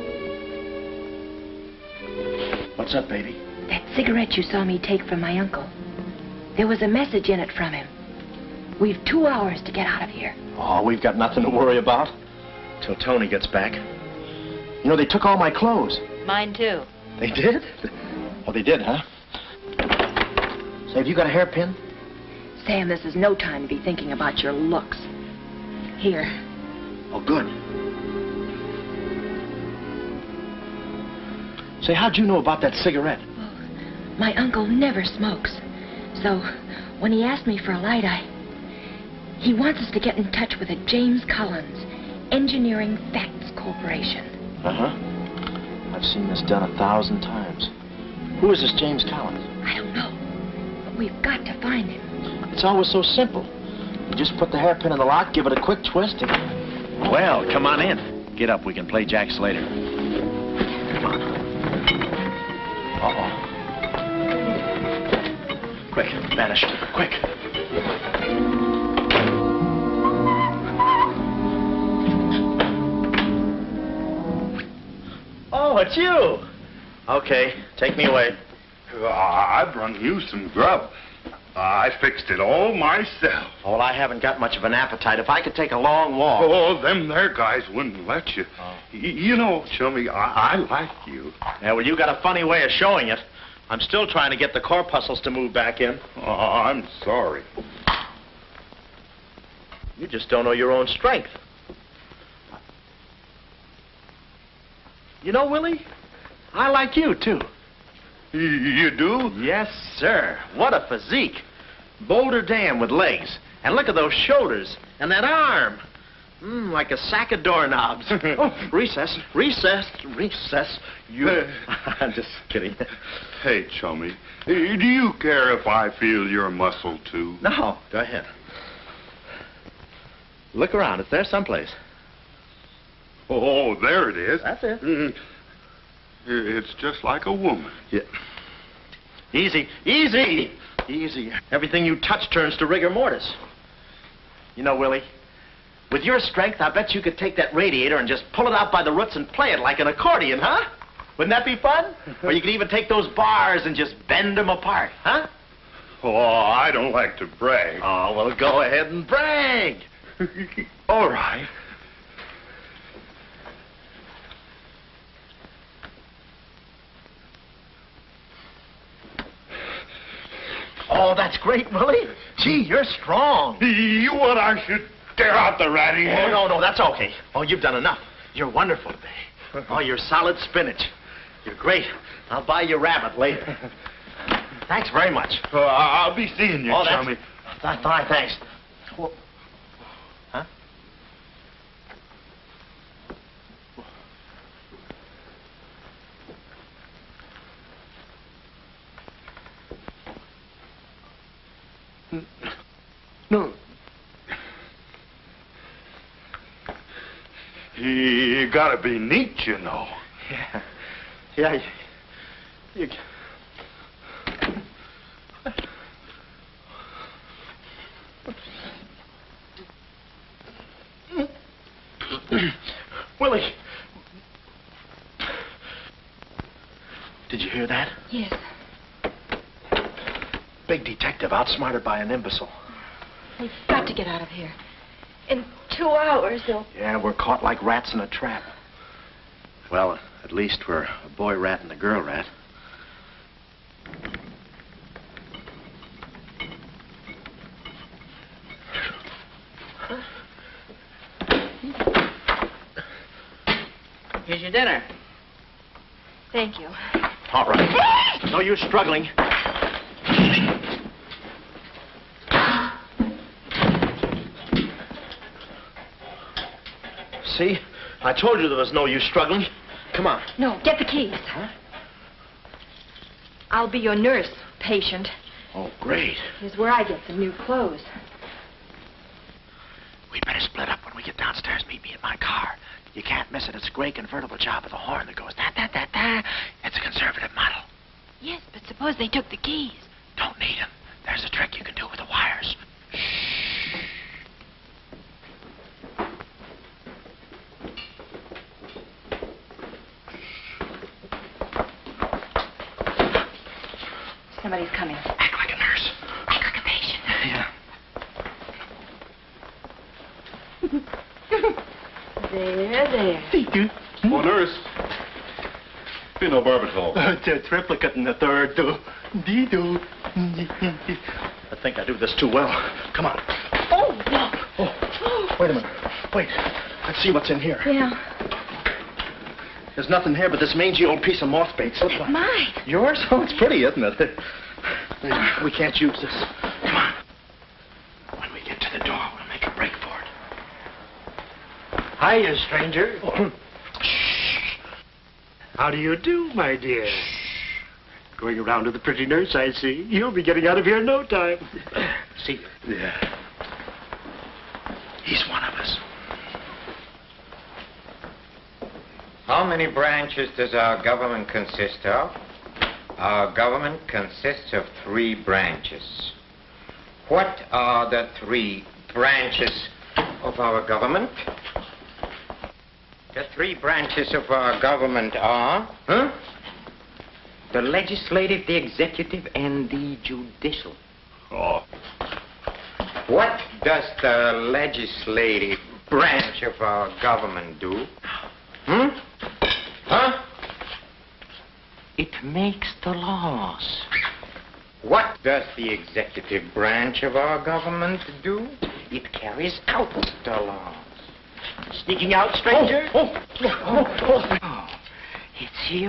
What's up, baby? That cigarette you saw me take from my uncle. There was a message in it from him. We've 2 hours to get out of here. Oh, we've got nothing to worry about. Till Tony gets back. You know, they took all my clothes. Mine too. They did? Oh, they did, huh? Say, have you got a hairpin? Sam, this is no time to be thinking about your looks. Here. Oh, good. Say, how'd you know about that cigarette? Well, my uncle never smokes. So, when he asked me for a light, he wants us to get in touch with a James Collins, Engineering Facts Corporation. Uh-huh. I've seen this done 1,000 times. Who is this James Collins? I don't know, but we've got to find him. It's always so simple. You just put the hairpin in the lock, give it a quick twist, and... Well, come on in. Get up, we can play jacks later. Come on. Uh-oh. Quick, vanish. Quick. Oh, it's you. Okay, take me away. I brung you some grub. I fixed it all myself. Oh, well, I haven't got much of an appetite. If I could take a long walk... Oh, them there guys wouldn't let you. Oh. You know, Chummy, I like you. Yeah, well, you got a funny way of showing it. I'm still trying to get the corpuscles to move back in. Oh, I'm sorry. You just don't know your own strength. You know, Willie, I like you, too. You do? Yes, sir. What a physique. Boulder Dam with legs. And look at those shoulders. And that arm. Like a sack of doorknobs. Oh, recess. You... I'm just kidding. Hey, Chummy, do you care if I feel your muscle, too? No, go ahead. Look around. It's there someplace. Oh, there it is. That's it. It's just like a woman. Yeah. Easy. Everything you touch turns to rigor mortis. You know, Willie, With your strength, I bet you could take that radiator and just pull it out by the roots and play it like an accordion, huh? Wouldn't that be fun? Or you could even take those bars and just bend them apart, huh? Oh, I don't like to brag. Oh, well, go ahead and brag. All right. Oh, that's great, Willie. Gee, you're strong. You want I should tear out the ratty hair? Oh, no, that's okay. Oh, you've done enough. You're wonderful today. Oh, you're solid spinach. You're great. I'll buy you rabbit later. Thanks very much. I'll be seeing you, chummy. Fine, thanks. Well, huh? No. You gotta be neat, you know. Yeah. You... Willie. Did you hear that? Yes. Big detective outsmarted by an imbecile. We've got to get out of here. In 2 hours, they'll... Yeah, we're caught like rats in a trap. Well, at least we're a boy rat and a girl rat. Here's your dinner. Thank you. All right. No use struggling. See? I told you there was no use struggling. Come on. No, get the keys. Huh? I'll be your nurse, patient. Oh, great. Here's where I get some new clothes. We better split up when we get downstairs. Meet me at my car. You can't miss it. It's a gray convertible job with a horn that goes da-da-da-da. It's a conservative model. Yes, but suppose they took the keys. Don't need them. There's a trick you can do with the wires. Somebody's coming. Act like a nurse. Act like a patient. Yeah. There. Oh, nurse. Be no barbitol. The triplicate in the third. Do. I think I do this too well. Come on. Oh, no. Oh, wait a minute. Wait. Let's see what's in here. Yeah. There's nothing here but this mangy old piece of moth bait. It's mine. Yours? Oh, it's pretty, isn't it? We can't use this. Come on. When we get to the door, we'll make a break for it. Hiya, stranger. Shh. How do you do, my dear? Going around to the pretty nurse, I see. You'll be getting out of here in no time. See? Yeah. He's one of us. How many branches does our government consist of? Our government consists of 3 branches. What are the 3 branches of our government? The 3 branches of our government are, the legislative, the executive, and the judicial. Oh. What does the legislative branch of our government do? Huh? It makes the laws. What does the executive branch of our government do? It carries out the laws. Sneaking out, stranger? Oh, it's you.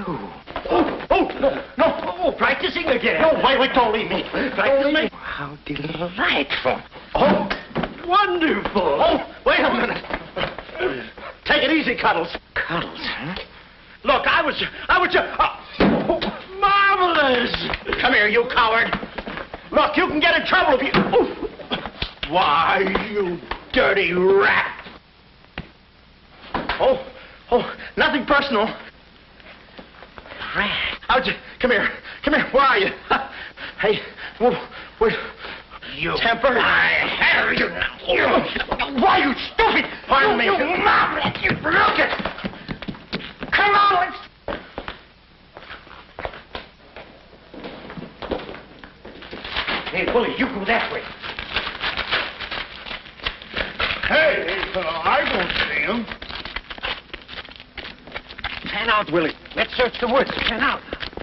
No, practicing again. No, wait, don't leave me. Practicing? How delightful. Oh, wonderful. Oh, wait a minute. Take it easy, Cuddles. Cuddles, huh? Look, I was just... marvelous! Come here, you coward. Look, you can get in trouble if you... Why, you dirty rat. Oh, nothing personal. Rat. Come here. Where are you? Hey, wait. You. Temper? I have you now. You. Why, you stupid! Pardon me. You mop! You look it! Come on, let's... Hey, Willie, you go that way. Hey, I don't see him. Pan out, Willie. Let's search the woods. Pan out.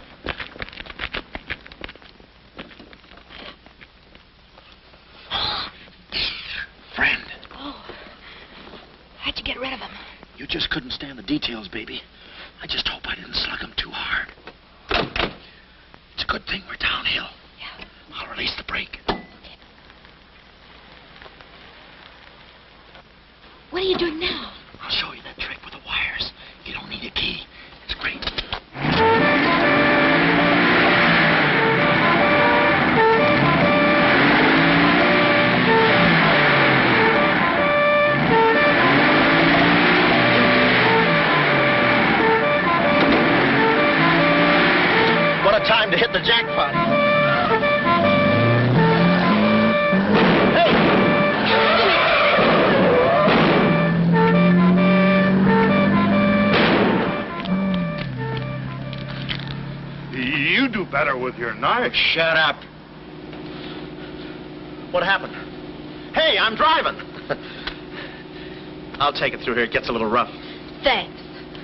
Friend, Oh. How'd you get rid of him? you just couldn't stand the details, baby. I just hope I didn't slug him too hard. It's a good thing we're downhill. Yeah. I'll release the brake. What are you doing now? I'll show you that trick with the wires. You don't need a key. It's great. What a time to hit the jackpot. You do better with your knife. Shut up. What happened? Hey, I'm driving. I'll take it through here. It gets a little rough. Thanks.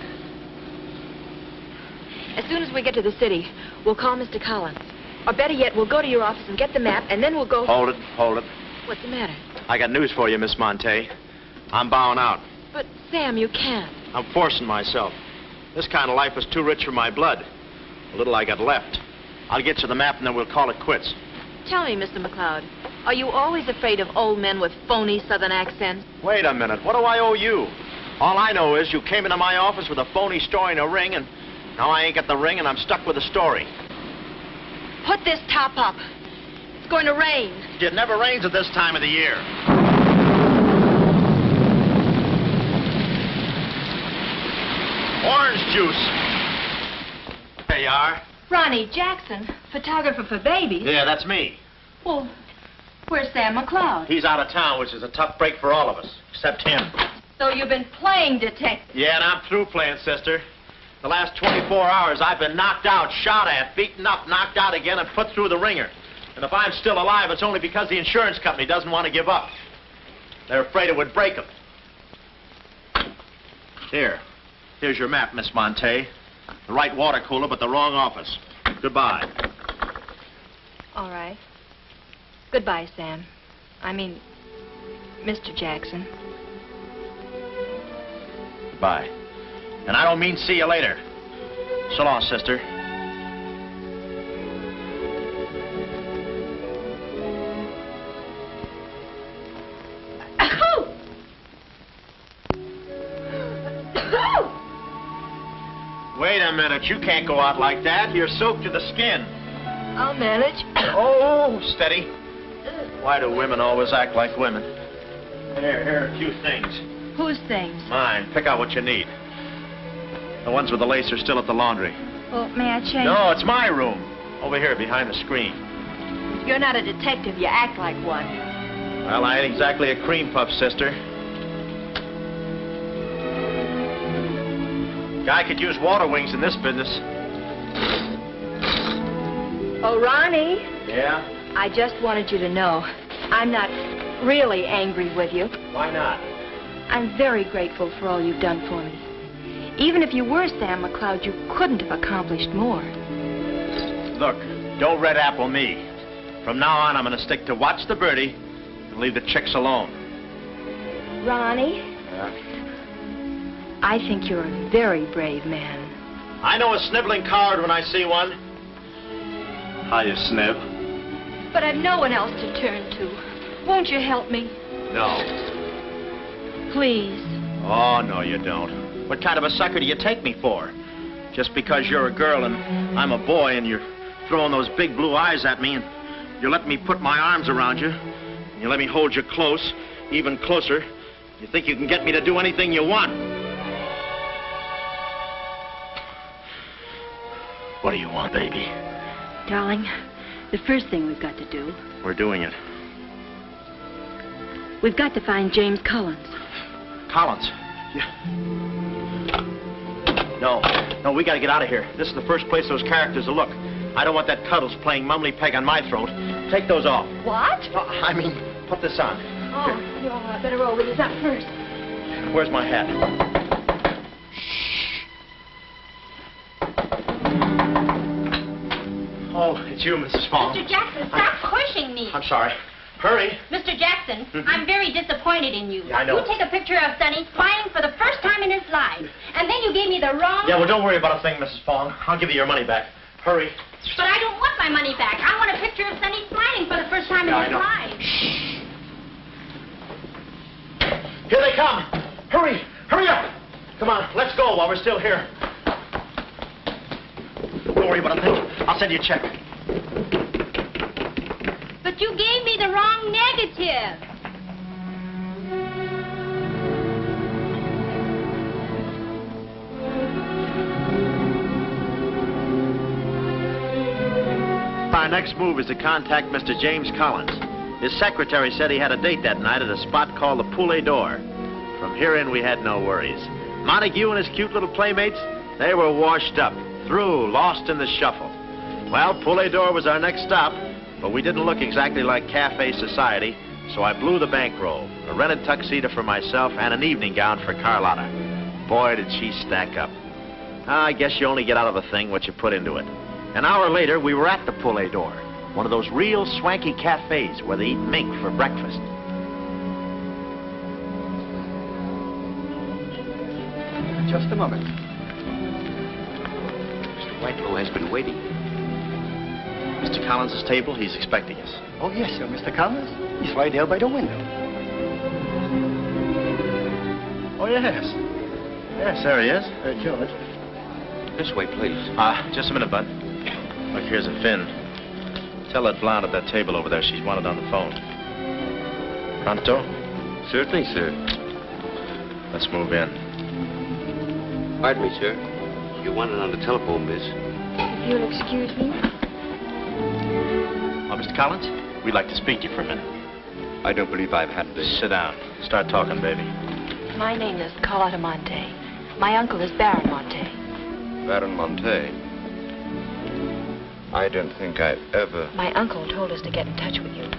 As soon as we get to the city, we'll call Mr. Collins. Or better yet, we'll go to your office and get the map, and then we'll go... Hold it. What's the matter? I got news for you, Miss Monte. I'm bowing out. But, Sam, you can't. I'm forcing myself. This kind of life is too rich for my blood. The little I got left. I'll get you the map, and then we'll call it quits. Tell me, Mr. McLeod, are you always afraid of old men with phony southern accents? Wait a minute. What do I owe you? All I know is you came into my office with a phony story and a ring, and now I ain't got the ring, and I'm stuck with the story. Put this top up. It's going to rain. It never rains at this time of the year. Orange juice. There you are. Ronnie Jackson, photographer for babies. Yeah, that's me. Well, where's Sam McLeod? He's out of town, which is a tough break for all of us, except him. So you've been playing detective. Yeah, and I'm through playing, sister. The last 24 hours, I've been knocked out, shot at, beaten up, knocked out again, and put through the ringer. And if I'm still alive, it's only because the insurance company doesn't want to give up. They're afraid it would break them. Here's your map, Miss Monte. The right water cooler, but the wrong office. Goodbye. All right. Goodbye, Sam. I mean, Mr. Jackson. Goodbye. And I don't mean see you later. So long, sister. Wait a minute. You can't go out like that. You're soaked to the skin. I'll manage. Oh, steady. Why do women always act like women? Here are a few things. Whose things? Mine. Pick out what you need. The ones with the lace are still at the laundry. Well, may I change? No, it's my room. Over here, behind the screen. If you're not a detective, you act like one. Well, I ain't exactly a cream puff, sister. Guy could use water wings in this business. Oh, Ronnie. Yeah? I just wanted you to know I'm not really angry with you. Why not? I'm very grateful for all you've done for me. Even if you were Sam McLeod, you couldn't have accomplished more. Look, don't red apple me. From now on, I'm going to stick to watch the birdie and leave the chicks alone. Ronnie, I think you're a very brave man. I know a sniveling coward when I see one. How you snib? But I've no one else to turn to. Won't you help me? No. Please. Oh, no, you don't. What kind of a sucker do you take me for? Just because you're a girl and I'm a boy and you're throwing those big blue eyes at me and you're letting me put my arms around you and you let me hold you close, even closer, you think you can get me to do anything you want. What do you want, baby? Darling, the first thing we've got to do... We're doing it. We've got to find James Collins. Collins? No, we gotta get out of here. This is the first place those characters will look. I don't want that Cuddles playing mumbly peg on my throat. Take those off. What? I mean, put this on. Oh, you all better roll with this up first. Where's my hat? Oh, it's you, Mrs. Fong. Mr. Jackson, stop pushing me. I'm sorry. Hurry. Mr. Jackson, I'm very disappointed in you. Yeah, I know. You take a picture of Sonny smiling for the first time in his life, and then you gave me the wrong... Yeah, well, don't worry about a thing, Mrs. Fong. I'll give you your money back. Hurry. But I don't want my money back. I want a picture of Sonny smiling for the first time in his life. Here they come. Hurry. Hurry up. Come on, let's go while we're still here. Don't worry about a thing. I'll send you a check. But you gave me the wrong negative. Our next move is to contact Mr. James Collins. His secretary said he had a date that night at a spot called the Poulet d'Or. From here in, we had no worries. Montague and his cute little playmates, they were washed up, through, lost in the shuffle. Well, Poulet d'Or was our next stop, but we didn't look exactly like cafe society, so I blew the bankroll, a rented tuxedo for myself and an evening gown for Carlotta. Boy, did she stack up. I guess you only get out of a thing what you put into it. An hour later, we were at the Poulet d'Or, one of those real swanky cafes where they eat mink for breakfast. Just a moment. Mr. Whitelaw has been waiting. Mr. Collins' table, he's expecting us. Oh, yes, sir, Mr. Collins. He's right there by the window. Oh, yes. Yes, there he is. George. This way, please. Just a minute, Bud. Look, here's a fin. Tell that blonde at that table over there she's wanted on the phone. Pronto? Certainly, sir. Let's move in. Pardon me, sir. You wanted on the telephone, miss. If you'll excuse me. Oh, Mr. Collins, we'd like to speak to you for a minute. I don't believe I've had this. Sit down. Start talking, baby. My name is Carlotta Monte. My uncle is Baron Monte. Baron Monte. I don't think I've ever... My uncle told us to get in touch with you.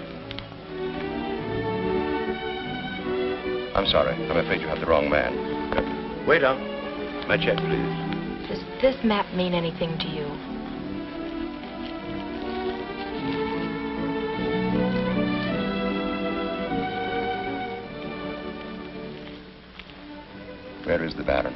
I'm sorry. I'm afraid you have the wrong man. Wait up. My check, please. Does this map mean anything to you? Where is the Baron?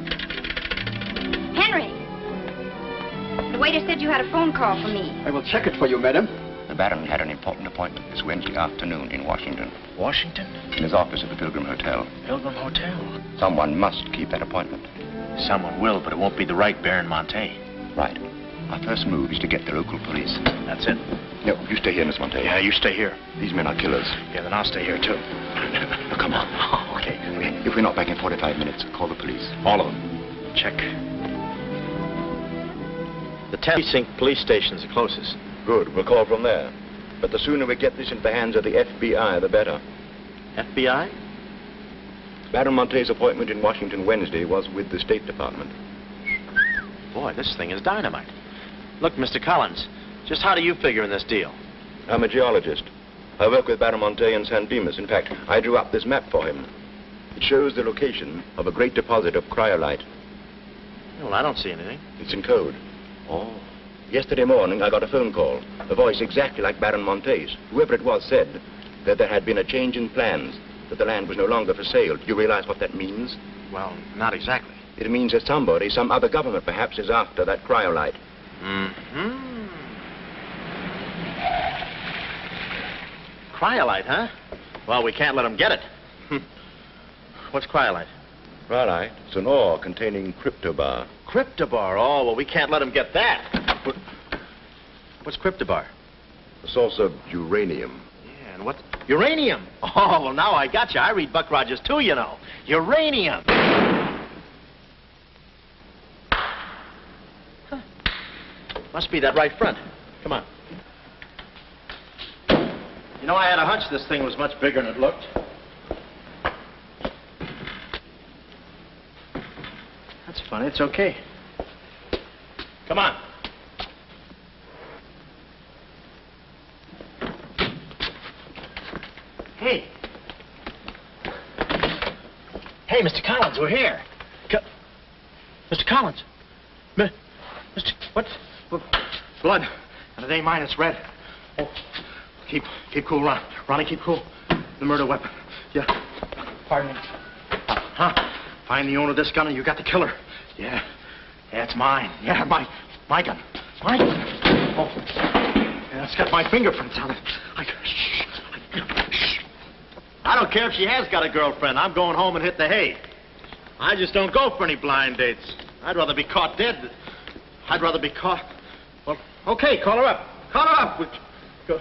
Henry! The waiter said you had a phone call for me. I will check it for you, madam. The Baron had an important appointment this Wednesday afternoon in Washington. Washington? In his office at the Pilgrim Hotel. Pilgrim Hotel? Someone must keep that appointment. Someone will, but it won't be the right Baron Monte. Right. Our first move is to get the local police. That's it. No, you stay here, Miss Monte. Yeah, you stay here. These men are killers. Yeah, then I'll stay here, too. No, come on. Oh, okay. If we're not back in 45 minutes, call the police. All of them. Check. The 10th Precinct police station's the closest. Good. We'll call from there. But the sooner we get this into the hands of the FBI, the better. FBI? Baron Monte's appointment in Washington Wednesday was with the State Department. Boy, this thing is dynamite. Look, Mr. Collins, just how do you figure in this deal? I'm a geologist. I work with Baron Monte in San Dimas. In fact, I drew up this map for him. It shows the location of a great deposit of cryolite. Well, I don't see anything. It's in code. Oh. Yesterday morning, I got a phone call. A voice exactly like Baron Monte's. Whoever it was said that there had been a change in plans, that the land was no longer for sale. Do you realize what that means? Well, not exactly. It means that somebody, some other government perhaps, is after that cryolite. Mm-hmm. Cryolite, huh? Well, we can't let them get it. What's cryolite? Cryolite? It's an ore containing cryptobar. Cryptobar? Oh, well, we can't let them get that. What's cryptobar? A source of uranium. Yeah, and what? Uranium? Oh, well, now I got you. I read Buck Rogers, too, you know. Uranium. Huh. Must be that right front. Come on. You know, I had a hunch this thing was much bigger than it looked. funny. It's okay. Come on. Hey. Hey, Mr. Collins, we're here. Mr. Collins. Mr. What? Blood. And it ain't mine, it's red. Oh, keep cool, Ron. Ronnie, keep cool. The murder weapon. Yeah. Pardon me. Huh? Find the owner of this gun and you got the killer. Yeah. Yeah, it's mine. Yeah, my gun. My gun. Oh. Yeah, it's got my fingerprints on it. I don't care if she has got a girlfriend. I'm going home and hit the hay. I just don't go for any blind dates. I'd rather be caught dead. I'd rather be caught... Well, okay, call her up. Call her up. Go.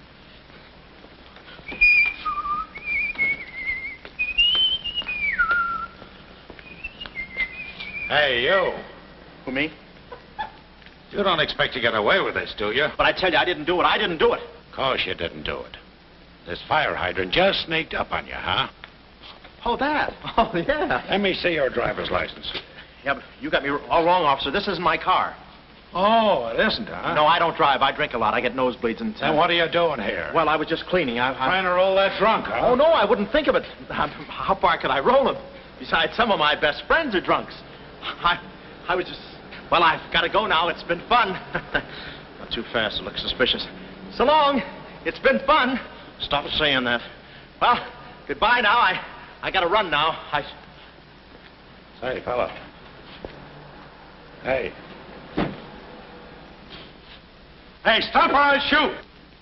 Hey, you. Who, me? You don't expect to get away with this, do you? But I tell you, I didn't do it. I didn't do it. Of course you didn't do it. This fire hydrant just sneaked up on you, huh? Oh, that? Oh, yeah. Let me see your driver's license. Yeah, but you got me all wrong, officer. This isn't my car. Oh, it isn't, huh? No, I don't drive. I drink a lot. I get nosebleeds and... Then what are you doing here? Well, I was just cleaning. Trying to roll that drunk, huh? Oh, no, I wouldn't think of it. How far could I roll him? Besides, some of my best friends are drunks. I was just... Well, I've got to go now. It's been fun. Not too fast to look suspicious. So long. It's been fun. Stop saying that. Well, goodbye now. I got to run now. Say, fella. Hey. Hey, stop or I'll shoot!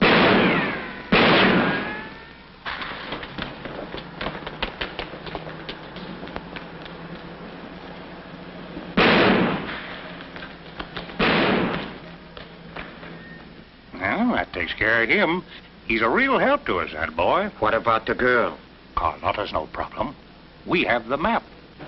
Well, that takes care of him. He's a real help to us, that boy. What about the girl? Carlotta's no problem. We have the map.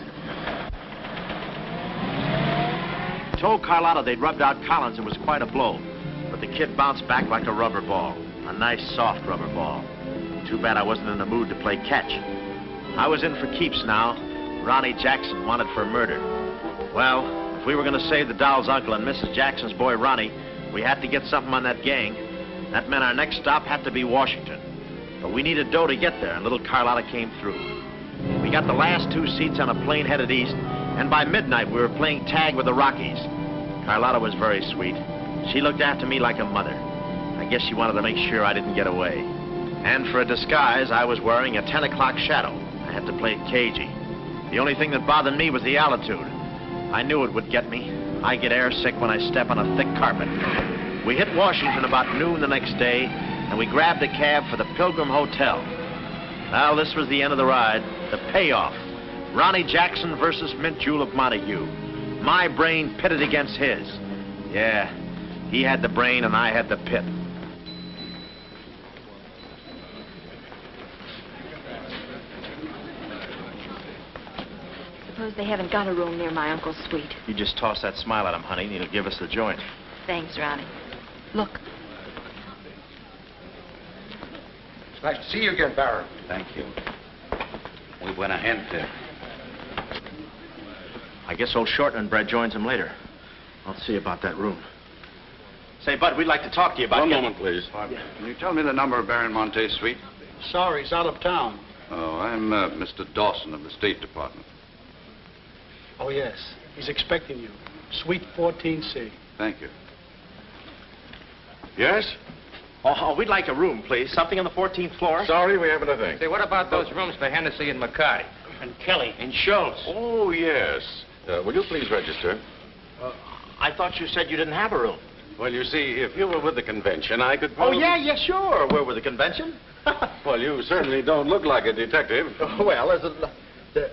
Told Carlotta they'd rubbed out Collins. It was quite a blow. But the kid bounced back like a rubber ball. A nice, soft rubber ball. Too bad I wasn't in the mood to play catch. I was in for keeps now. Ronnie Jackson wanted for murder. Well, if we were going to save the doll's uncle and Mrs. Jackson's boy, Ronnie, we had to get something on that gang. That meant our next stop had to be Washington. But we needed dough to get there, and little Carlotta came through. We got the last 2 seats on a plane headed east, and by midnight we were playing tag with the Rockies. Carlotta was very sweet. She looked after me like a mother. I guess she wanted to make sure I didn't get away. And for a disguise, I was wearing a 10 o'clock shadow. I had to play it cagey. The only thing that bothered me was the altitude. I knew it would get me. I get airsick when I step on a thick carpet. We hit Washington about noon the next day, and we grabbed a cab for the Pilgrim Hotel. Well, this was the end of the ride, the payoff. Ronnie Jackson versus Mint Julep Montague. My brain pitted against his. Yeah, he had the brain and I had the pit. Suppose they haven't got a room near my uncle's suite. You just toss that smile at him, honey, and he'll give us the joint. Thanks, Ronnie. Look. It's nice to see you again, Barron. Thank you. Muy buena gente. I guess old Shorten and Brett joins him later. I'll see about that room. Say, Bud, we'd like to talk to you about... One moment, please. Can you tell me the number of Baron Monte's suite? Sorry, he's out of town. Oh, I'm Mr. Dawson of the State Department. Oh, yes. He's expecting you. Suite 14C. Thank you. Yes? Oh, we'd like a room, please. Something on the 14th floor. Sorry, we haven't a thing. Say, what about those rooms for Hennessy and McCarty? And Kelly. And Schultz. Oh, yes. Will you please register? I thought you said you didn't have a room. Well, you see, if you were with the convention, I could Oh, probably... yeah, sure. We're with the convention. Well, you certainly don't look like a detective. Well, as a...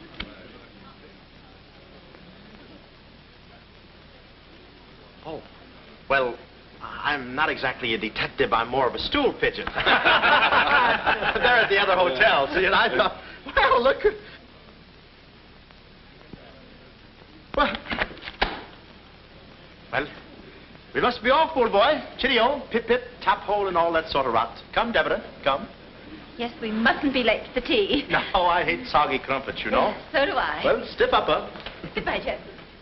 Oh, well, I'm not exactly a detective. I'm more of a stool pigeon. They're at the other hotel, see, and I thought, well, look... Well, we must be off, old boy. Chitty-o, pip-pip, tap-hole, and all that sort of rot. Come, Deborah, come. Yes, we mustn't be late for tea. No, I hate soggy crumpets, you know. So do I. Well, stiff up. Goodbye, Jeff.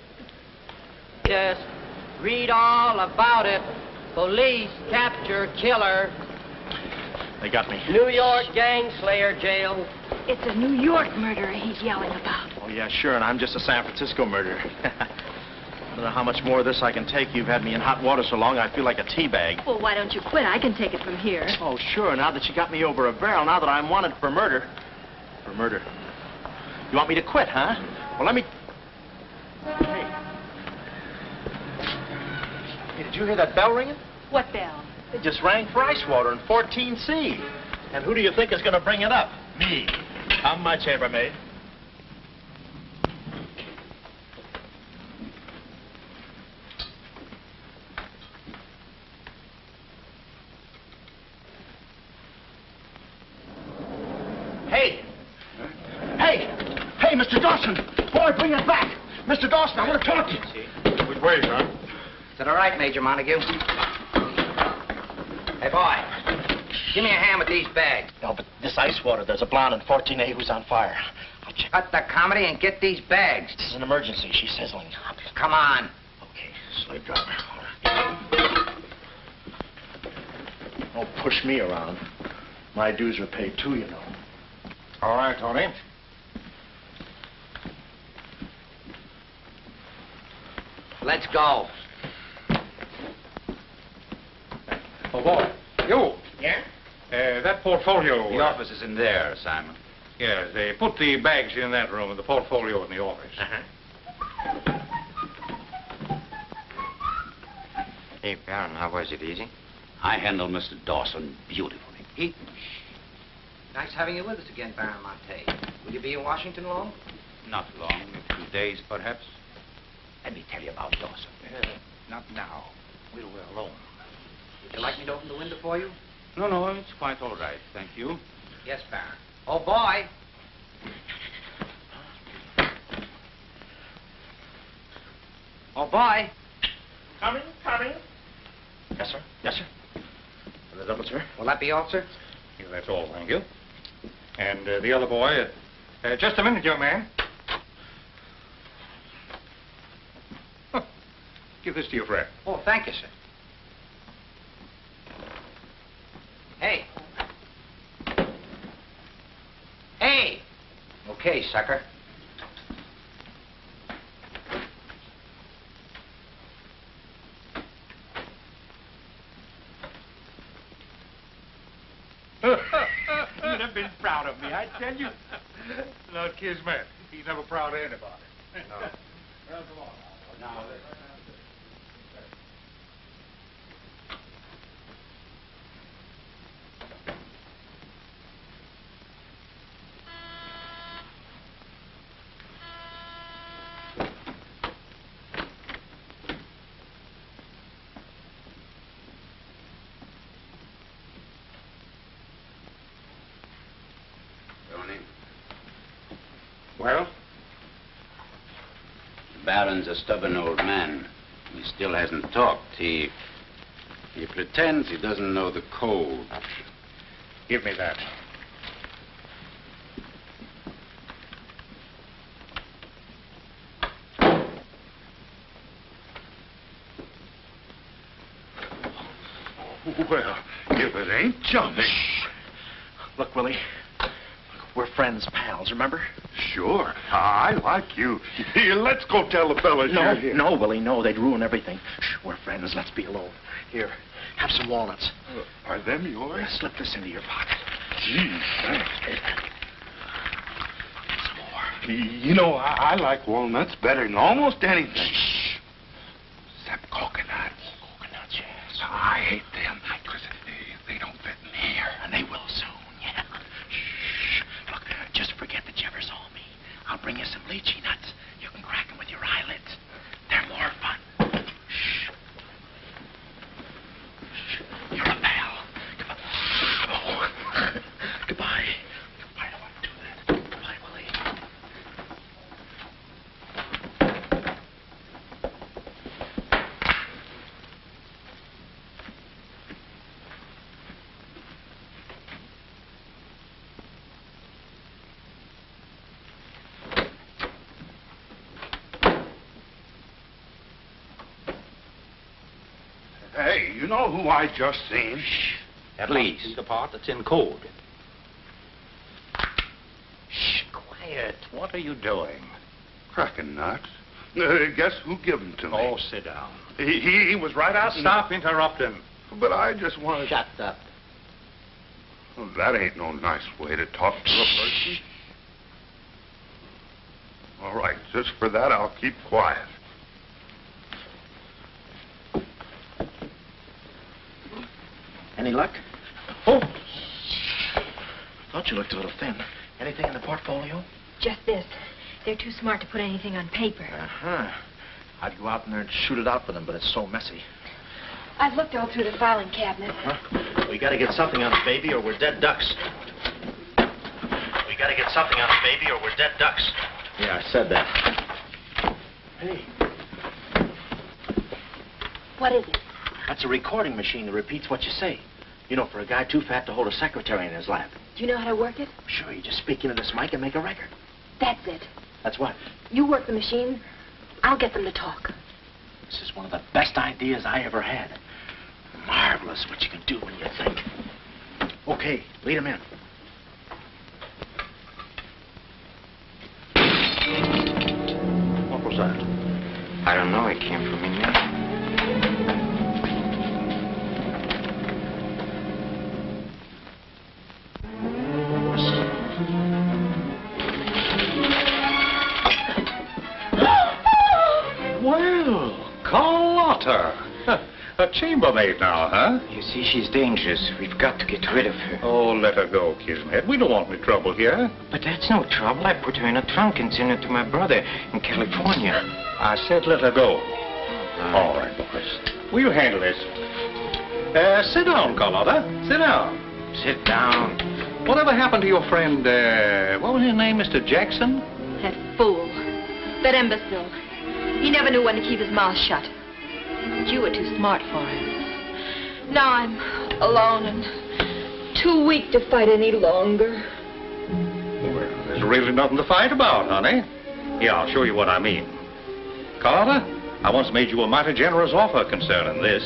Just read all about it. Police capture killer. They got me. New York gang slayer jail. It's a New York murderer he's yelling about. Oh, yeah, sure, and I'm just a San Francisco murderer. I don't know how much more of this I can take. You've had me in hot water so long, I feel like a tea bag. Well, why don't you quit? I can take it from here. Oh, sure, now that you got me over a barrel, now that I'm wanted for murder. For murder. You want me to quit, huh? Well, let me... Hey. Hey, did you hear that bell ringing? What bell? It just rang for ice water in 14C. And who do you think is going to bring it up? Me. How much, chambermaid? Hey! Hey! Hey, Mr. Dawson! Boy, bring it back! Mr. Dawson, I want to talk to you. Which way, son? Is that all right, Major Montague? Hey, boy. Give me a hand with these bags. No, but this ice water, there's a blonde in 14A who's on fire. Cut the comedy and get these bags. This is an emergency. She's sizzling. Come on. Okay, slave driver. Don't push me around. My dues are paid too, you know. All right, Tony. Let's go. Oh, boy. You. Yeah? That portfolio... The office is in there, Simon. Yes, they put the bags in that room and the portfolio in the office. Hey, Baron, how was it? Easy? I handled Mr. Dawson beautifully. Nice having you with us again, Baron Monte. Will you be in Washington long? Not long, a few days, perhaps. Let me tell you about Dawson. Not now. We're alone. Would you like me to open the window for you? No, it's quite all right, thank you. Yes, Baron. Oh, boy. Oh, boy. Coming. Yes, sir. Yes, sir. For the double, sir. Will that be all, sir? Yeah, that's all, thank you. And the other boy, just a minute, young man. Huh. Give this to your friend. Oh, thank you, sir. Hey. Hey. Okay, sucker. You'd have been proud of me, I tell you. Not Kismet. He's never proud of anybody. No. Well, come on now. Well? The Baron's a stubborn old man. He still hasn't talked. He pretends he doesn't know the code. Give me that. Well, if it ain't Johnny. Look, Willie. We're friends, pals, remember? Sure. I like you. Here, let's go tell the fellas you're here. No, Willie, no. They'd ruin everything. Shh, we're friends. Let's be alone. Here, have some walnuts. Are them yours? Slip this into your pocket. Gee, thanks. Some more. You know, I like walnuts better than almost anything. Shh. Except coconuts. Coconuts, yes. I hate them because they don't fit in here. And they will soon, yeah. Shh. Look, just forget that you ever saw me. I'll bring you some lychee nuts. You can crack them with your eyelids. They're more fun. Shh. Shh. You're a pal. Come on. Oh. Goodbye. I don't want to do that. Goodbye, Willie. know who I just seen? Please. The part that's in code. Shh, Quiet. What are you doing? Cracking nuts. Guess who gave him to me? Oh, sit down. He was right out. Stop interrupting. But I just want to... Shut up. Well, that ain't no nice way to talk to a person. All right, just for that, I'll keep quiet. Any luck? Oh! Thought you looked a little thin. Anything in the portfolio? Just this. They're too smart to put anything on paper. Uh-huh. I'd go out in there and shoot it out for them, but it's so messy. I've looked all through the filing cabinet. Huh? We gotta get something on it, baby, or we're dead ducks. We gotta get something on it, baby, or we're dead ducks. Yeah, I said that. Hey. What is it? That's a recording machine that repeats what you say. You know, for a guy too fat to hold a secretary in his lap. Do you know how to work it? Sure, you just speak into this mic and make a record. That's it. That's what? You work the machine. I'll get them to talk. This is one of the best ideas I ever had. Marvelous what you can do when you think. Okay, lead him in. What was that? I don't know. It came from in there. Well, Carlotta. A chambermaid now, huh? You see, she's dangerous. We've got to get rid of her. Oh, let her go, Kismet. We don't want any trouble here. But that's no trouble. I put her in a trunk and sent her to my brother in California. I said let her go. All right, boys. We'll handle this. Sit down, Carlotta. Sit down. Sit down. Whatever happened to your friend, what was his name, Mr. Jackson? That fool. That imbecile. He never knew when to keep his mouth shut. But you were too smart for him. Now I'm alone and too weak to fight any longer. Well, there's really nothing to fight about, honey. Here, I'll show you what I mean. Carlotta, I once made you a mighty generous offer concerning this.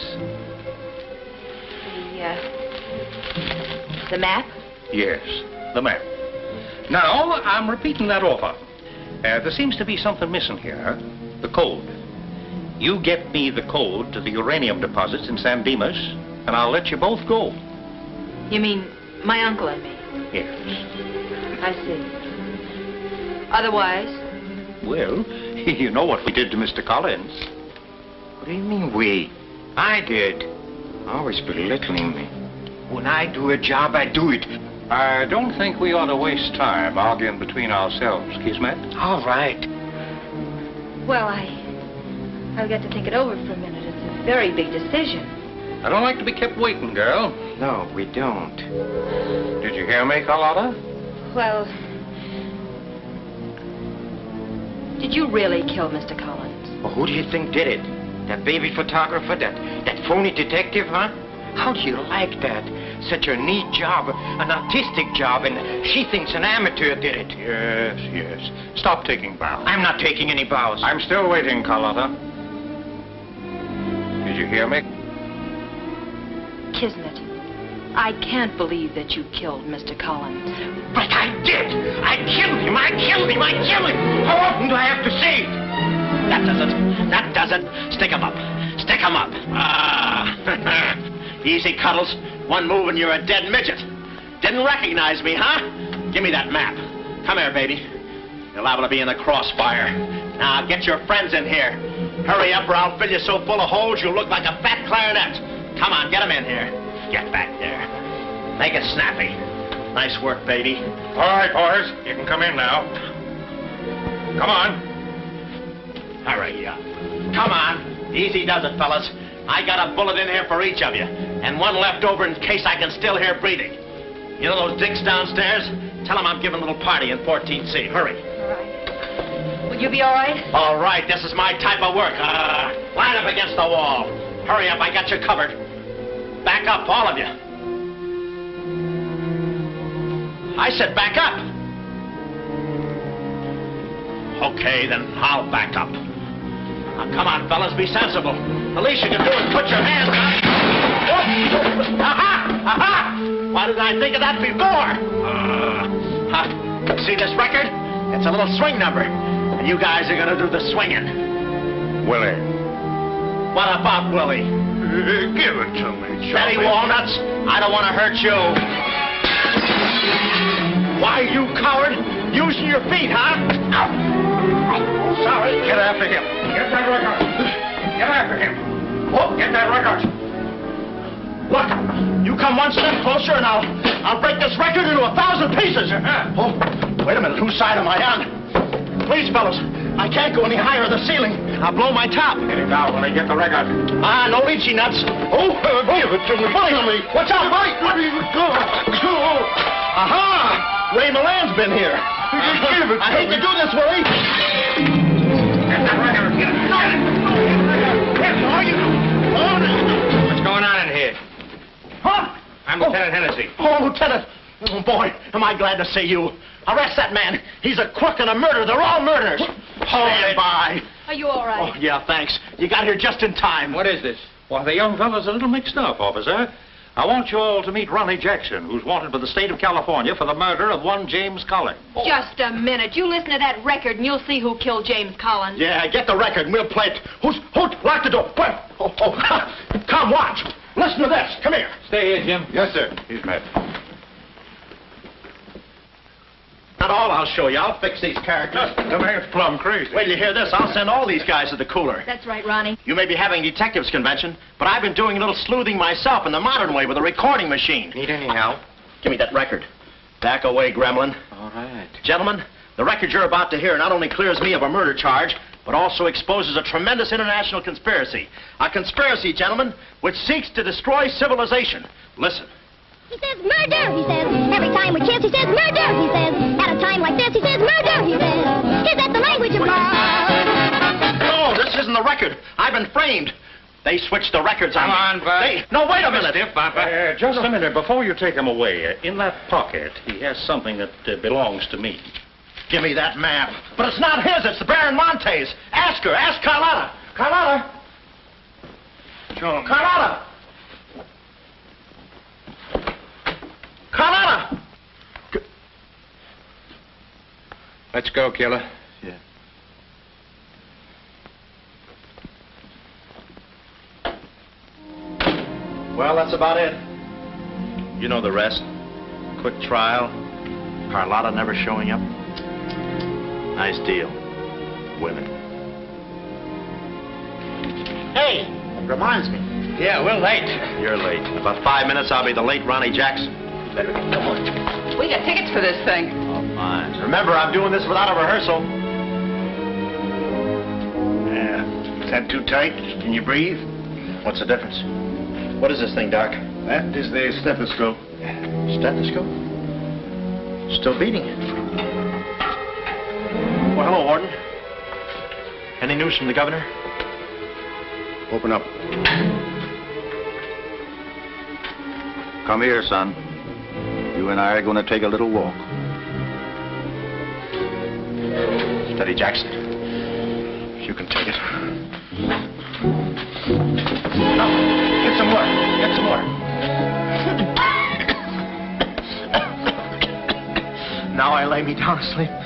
The map? Yes, the map. Now, I'm repeating that offer. There seems to be something missing here. The code. You get me the code to the uranium deposits in San Dimas, and I'll let you both go. You mean my uncle and me? Yes. I see. Otherwise? Well, you know what we did to Mr. Collins. What do you mean, we? I did. Always belittling me. When I do a job, I do it. I don't think we ought to waste time arguing between ourselves, Kismet. All right. Well, I've got to think it over for a minute. It's a very big decision. I don't like to be kept waiting, girl. No, we don't. Did you hear me, Carlotta? Well, did you really kill Mr. Collins? Well, who do you think did it? That baby photographer? That phony detective, huh? How do you like that? Such a neat job, an artistic job, and she thinks an amateur did it. Yes, yes. Stop taking bows. I'm not taking any bows. I'm still waiting, Carlotta. Did you hear me? Kismet, I can't believe that you killed Mr. Collins. But I did! I killed him! I killed him! I killed him! How often do I have to say it? That does it. That does it. Stick 'em up. Stick 'em up. Ah. Easy, Cuddles. One move and you're a dead midget. Didn't recognize me, huh? Give me that map. Come here, baby. You're liable to be in the crossfire. Now, get your friends in here. Hurry up or I'll fill you so full of holes you'll look like a fat clarinet. Come on, get 'em in here. Get back there. Make it snappy. Nice work, baby. All right, boys. You can come in now. Come on. Hurry up. Come on. Easy does it, fellas. I got a bullet in here for each of you, and one left over in case I can still hear breathing. You know those dicks downstairs? Tell them I'm giving a little party in 14C. Hurry. All right. Will you be all right? All right, this is my type of work. Line up against the wall. Hurry up, I got you covered. Back up, all of you. I said back up. Okay, then I'll back up. Now, come on, fellas, be sensible. The least you can do is put your hands up. Aha! Why didn't I think of that before? See this record? It's a little swing number. And you guys are gonna do the swinging. Willie. What about Willie? Give it to me, Betty Walnuts, I don't want to hurt you. Why, you coward? Using your feet, huh? Sorry. Get after him. Get that record. Get after him. Oh, get that record. Look, you come one step closer and I'll break this record into 1,000 pieces. Oh, wait a minute. Whose side am I on? Please, fellas, I can't go any higher than the ceiling. I'll blow my top. Get it down when I get the record. No lychee nuts. Give it to me. Buddy, watch out, buddy. Aha! Ray Milan's been here. Give it to I hate to do this, Willie. Get that record. Get it. What's going on in here? Huh? I'm Lieutenant Hennessy. Oh, Lieutenant. Oh, boy, am I glad to see you. Arrest that man. He's a crook and a murderer. They're all murderers. Stand by. Are you all right? Oh, yeah, thanks. You got here just in time. What is this? Why, the young fellow's a little mixed up, officer. I want you all to meet Ronnie Jackson, who's wanted by the state of California for the murder of one James Collins. Just a minute. You listen to that record and you'll see who killed James Collins. Yeah, get the record and we'll play it. Who? Lock the door. Wait. Come, watch. Listen to this. Come here. Stay here, Jim. Yes, sir. He's met. Not all I'll show you. I'll fix these characters. The man's plumb crazy. Wait till you hear this. I'll send all these guys to the cooler. That's right, Ronnie. You may be having detectives convention, but I've been doing a little sleuthing myself in the modern way with a recording machine. Need any help? Give me that record. Back away, gremlin. All right. Gentlemen, the record you're about to hear not only clears me of a murder charge, but also exposes a tremendous international conspiracy. A conspiracy, gentlemen, which seeks to destroy civilization. Listen. He says murder, he says. Every time we kiss, he says murder, he says. At a time like this, he says murder, he says. Is that the language of love? No, this isn't the record. I've been framed. They switched the records on me. Come on, Bud. No, wait a minute. Just a minute. Before you take him away, in that pocket, he has something that belongs to me. Give me that map. But it's not his. It's the Baron Monte's. Ask her. Ask Carlotta. Carlotta. John. Carlotta. Carlotta. Let's go, killer. Yeah. Well, that's about it. You know the rest. Quick trial. Carlotta never showing up. Nice deal. Women. Hey, reminds me. Yeah, we're late. You're late. In about 5 minutes, I'll be the late Ronnie Jackson. Better get going. We got tickets for this thing. Oh, fine. Remember, I'm doing this without a rehearsal. Yeah. Is that too tight? Can you breathe? What's the difference? What is this thing, Doc? That is the stethoscope. Stethoscope? Still beating. Well, hello, Warden. Any news from the governor? Open up. Come here, son. You and I are going to take a little walk. Steady, Jackson. You can take it. No, get some water. Get some water. Now I lay me down to sleep.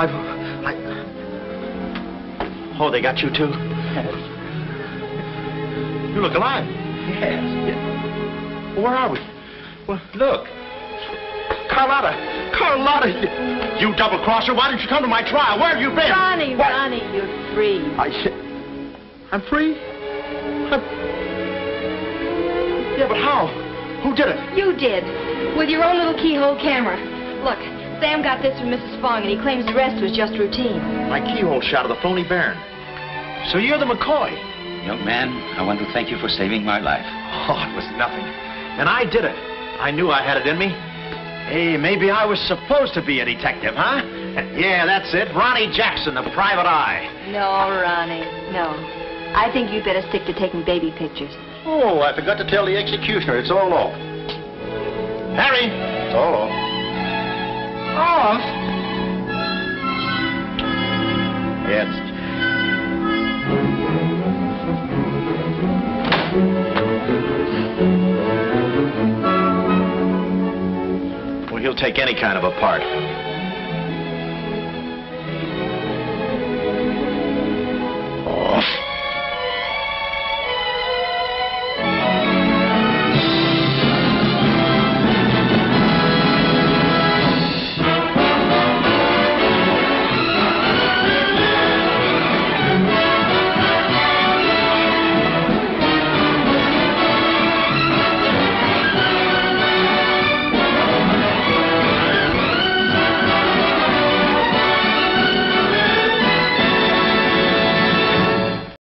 Oh, they got you too? Yes. You look alive. Yes. Where are we? Well, look. Carlotta! Carlotta! You double-crosser, why didn't you come to my trial? Where have you been? Ronnie, you're free. I'm free? Yeah, but how? Who did it? You did. With your own little keyhole camera. Look, Sam got this from Mrs. Fong, and he claims the rest was just routine. My keyhole shot of the phony Baron. So you're the McCoy? Young man, I want to thank you for saving my life. Oh, it was nothing. And I did it. I knew I had it in me. Hey, maybe I was supposed to be a detective, huh? Yeah, that's it. Ronnie Jackson, the private eye. No, Ronnie, no. I think you'd better stick to taking baby pictures. Oh, I forgot to tell the executioner. It's all off. Harry! It's all off. Off? Yes. he'll take any kind of a part.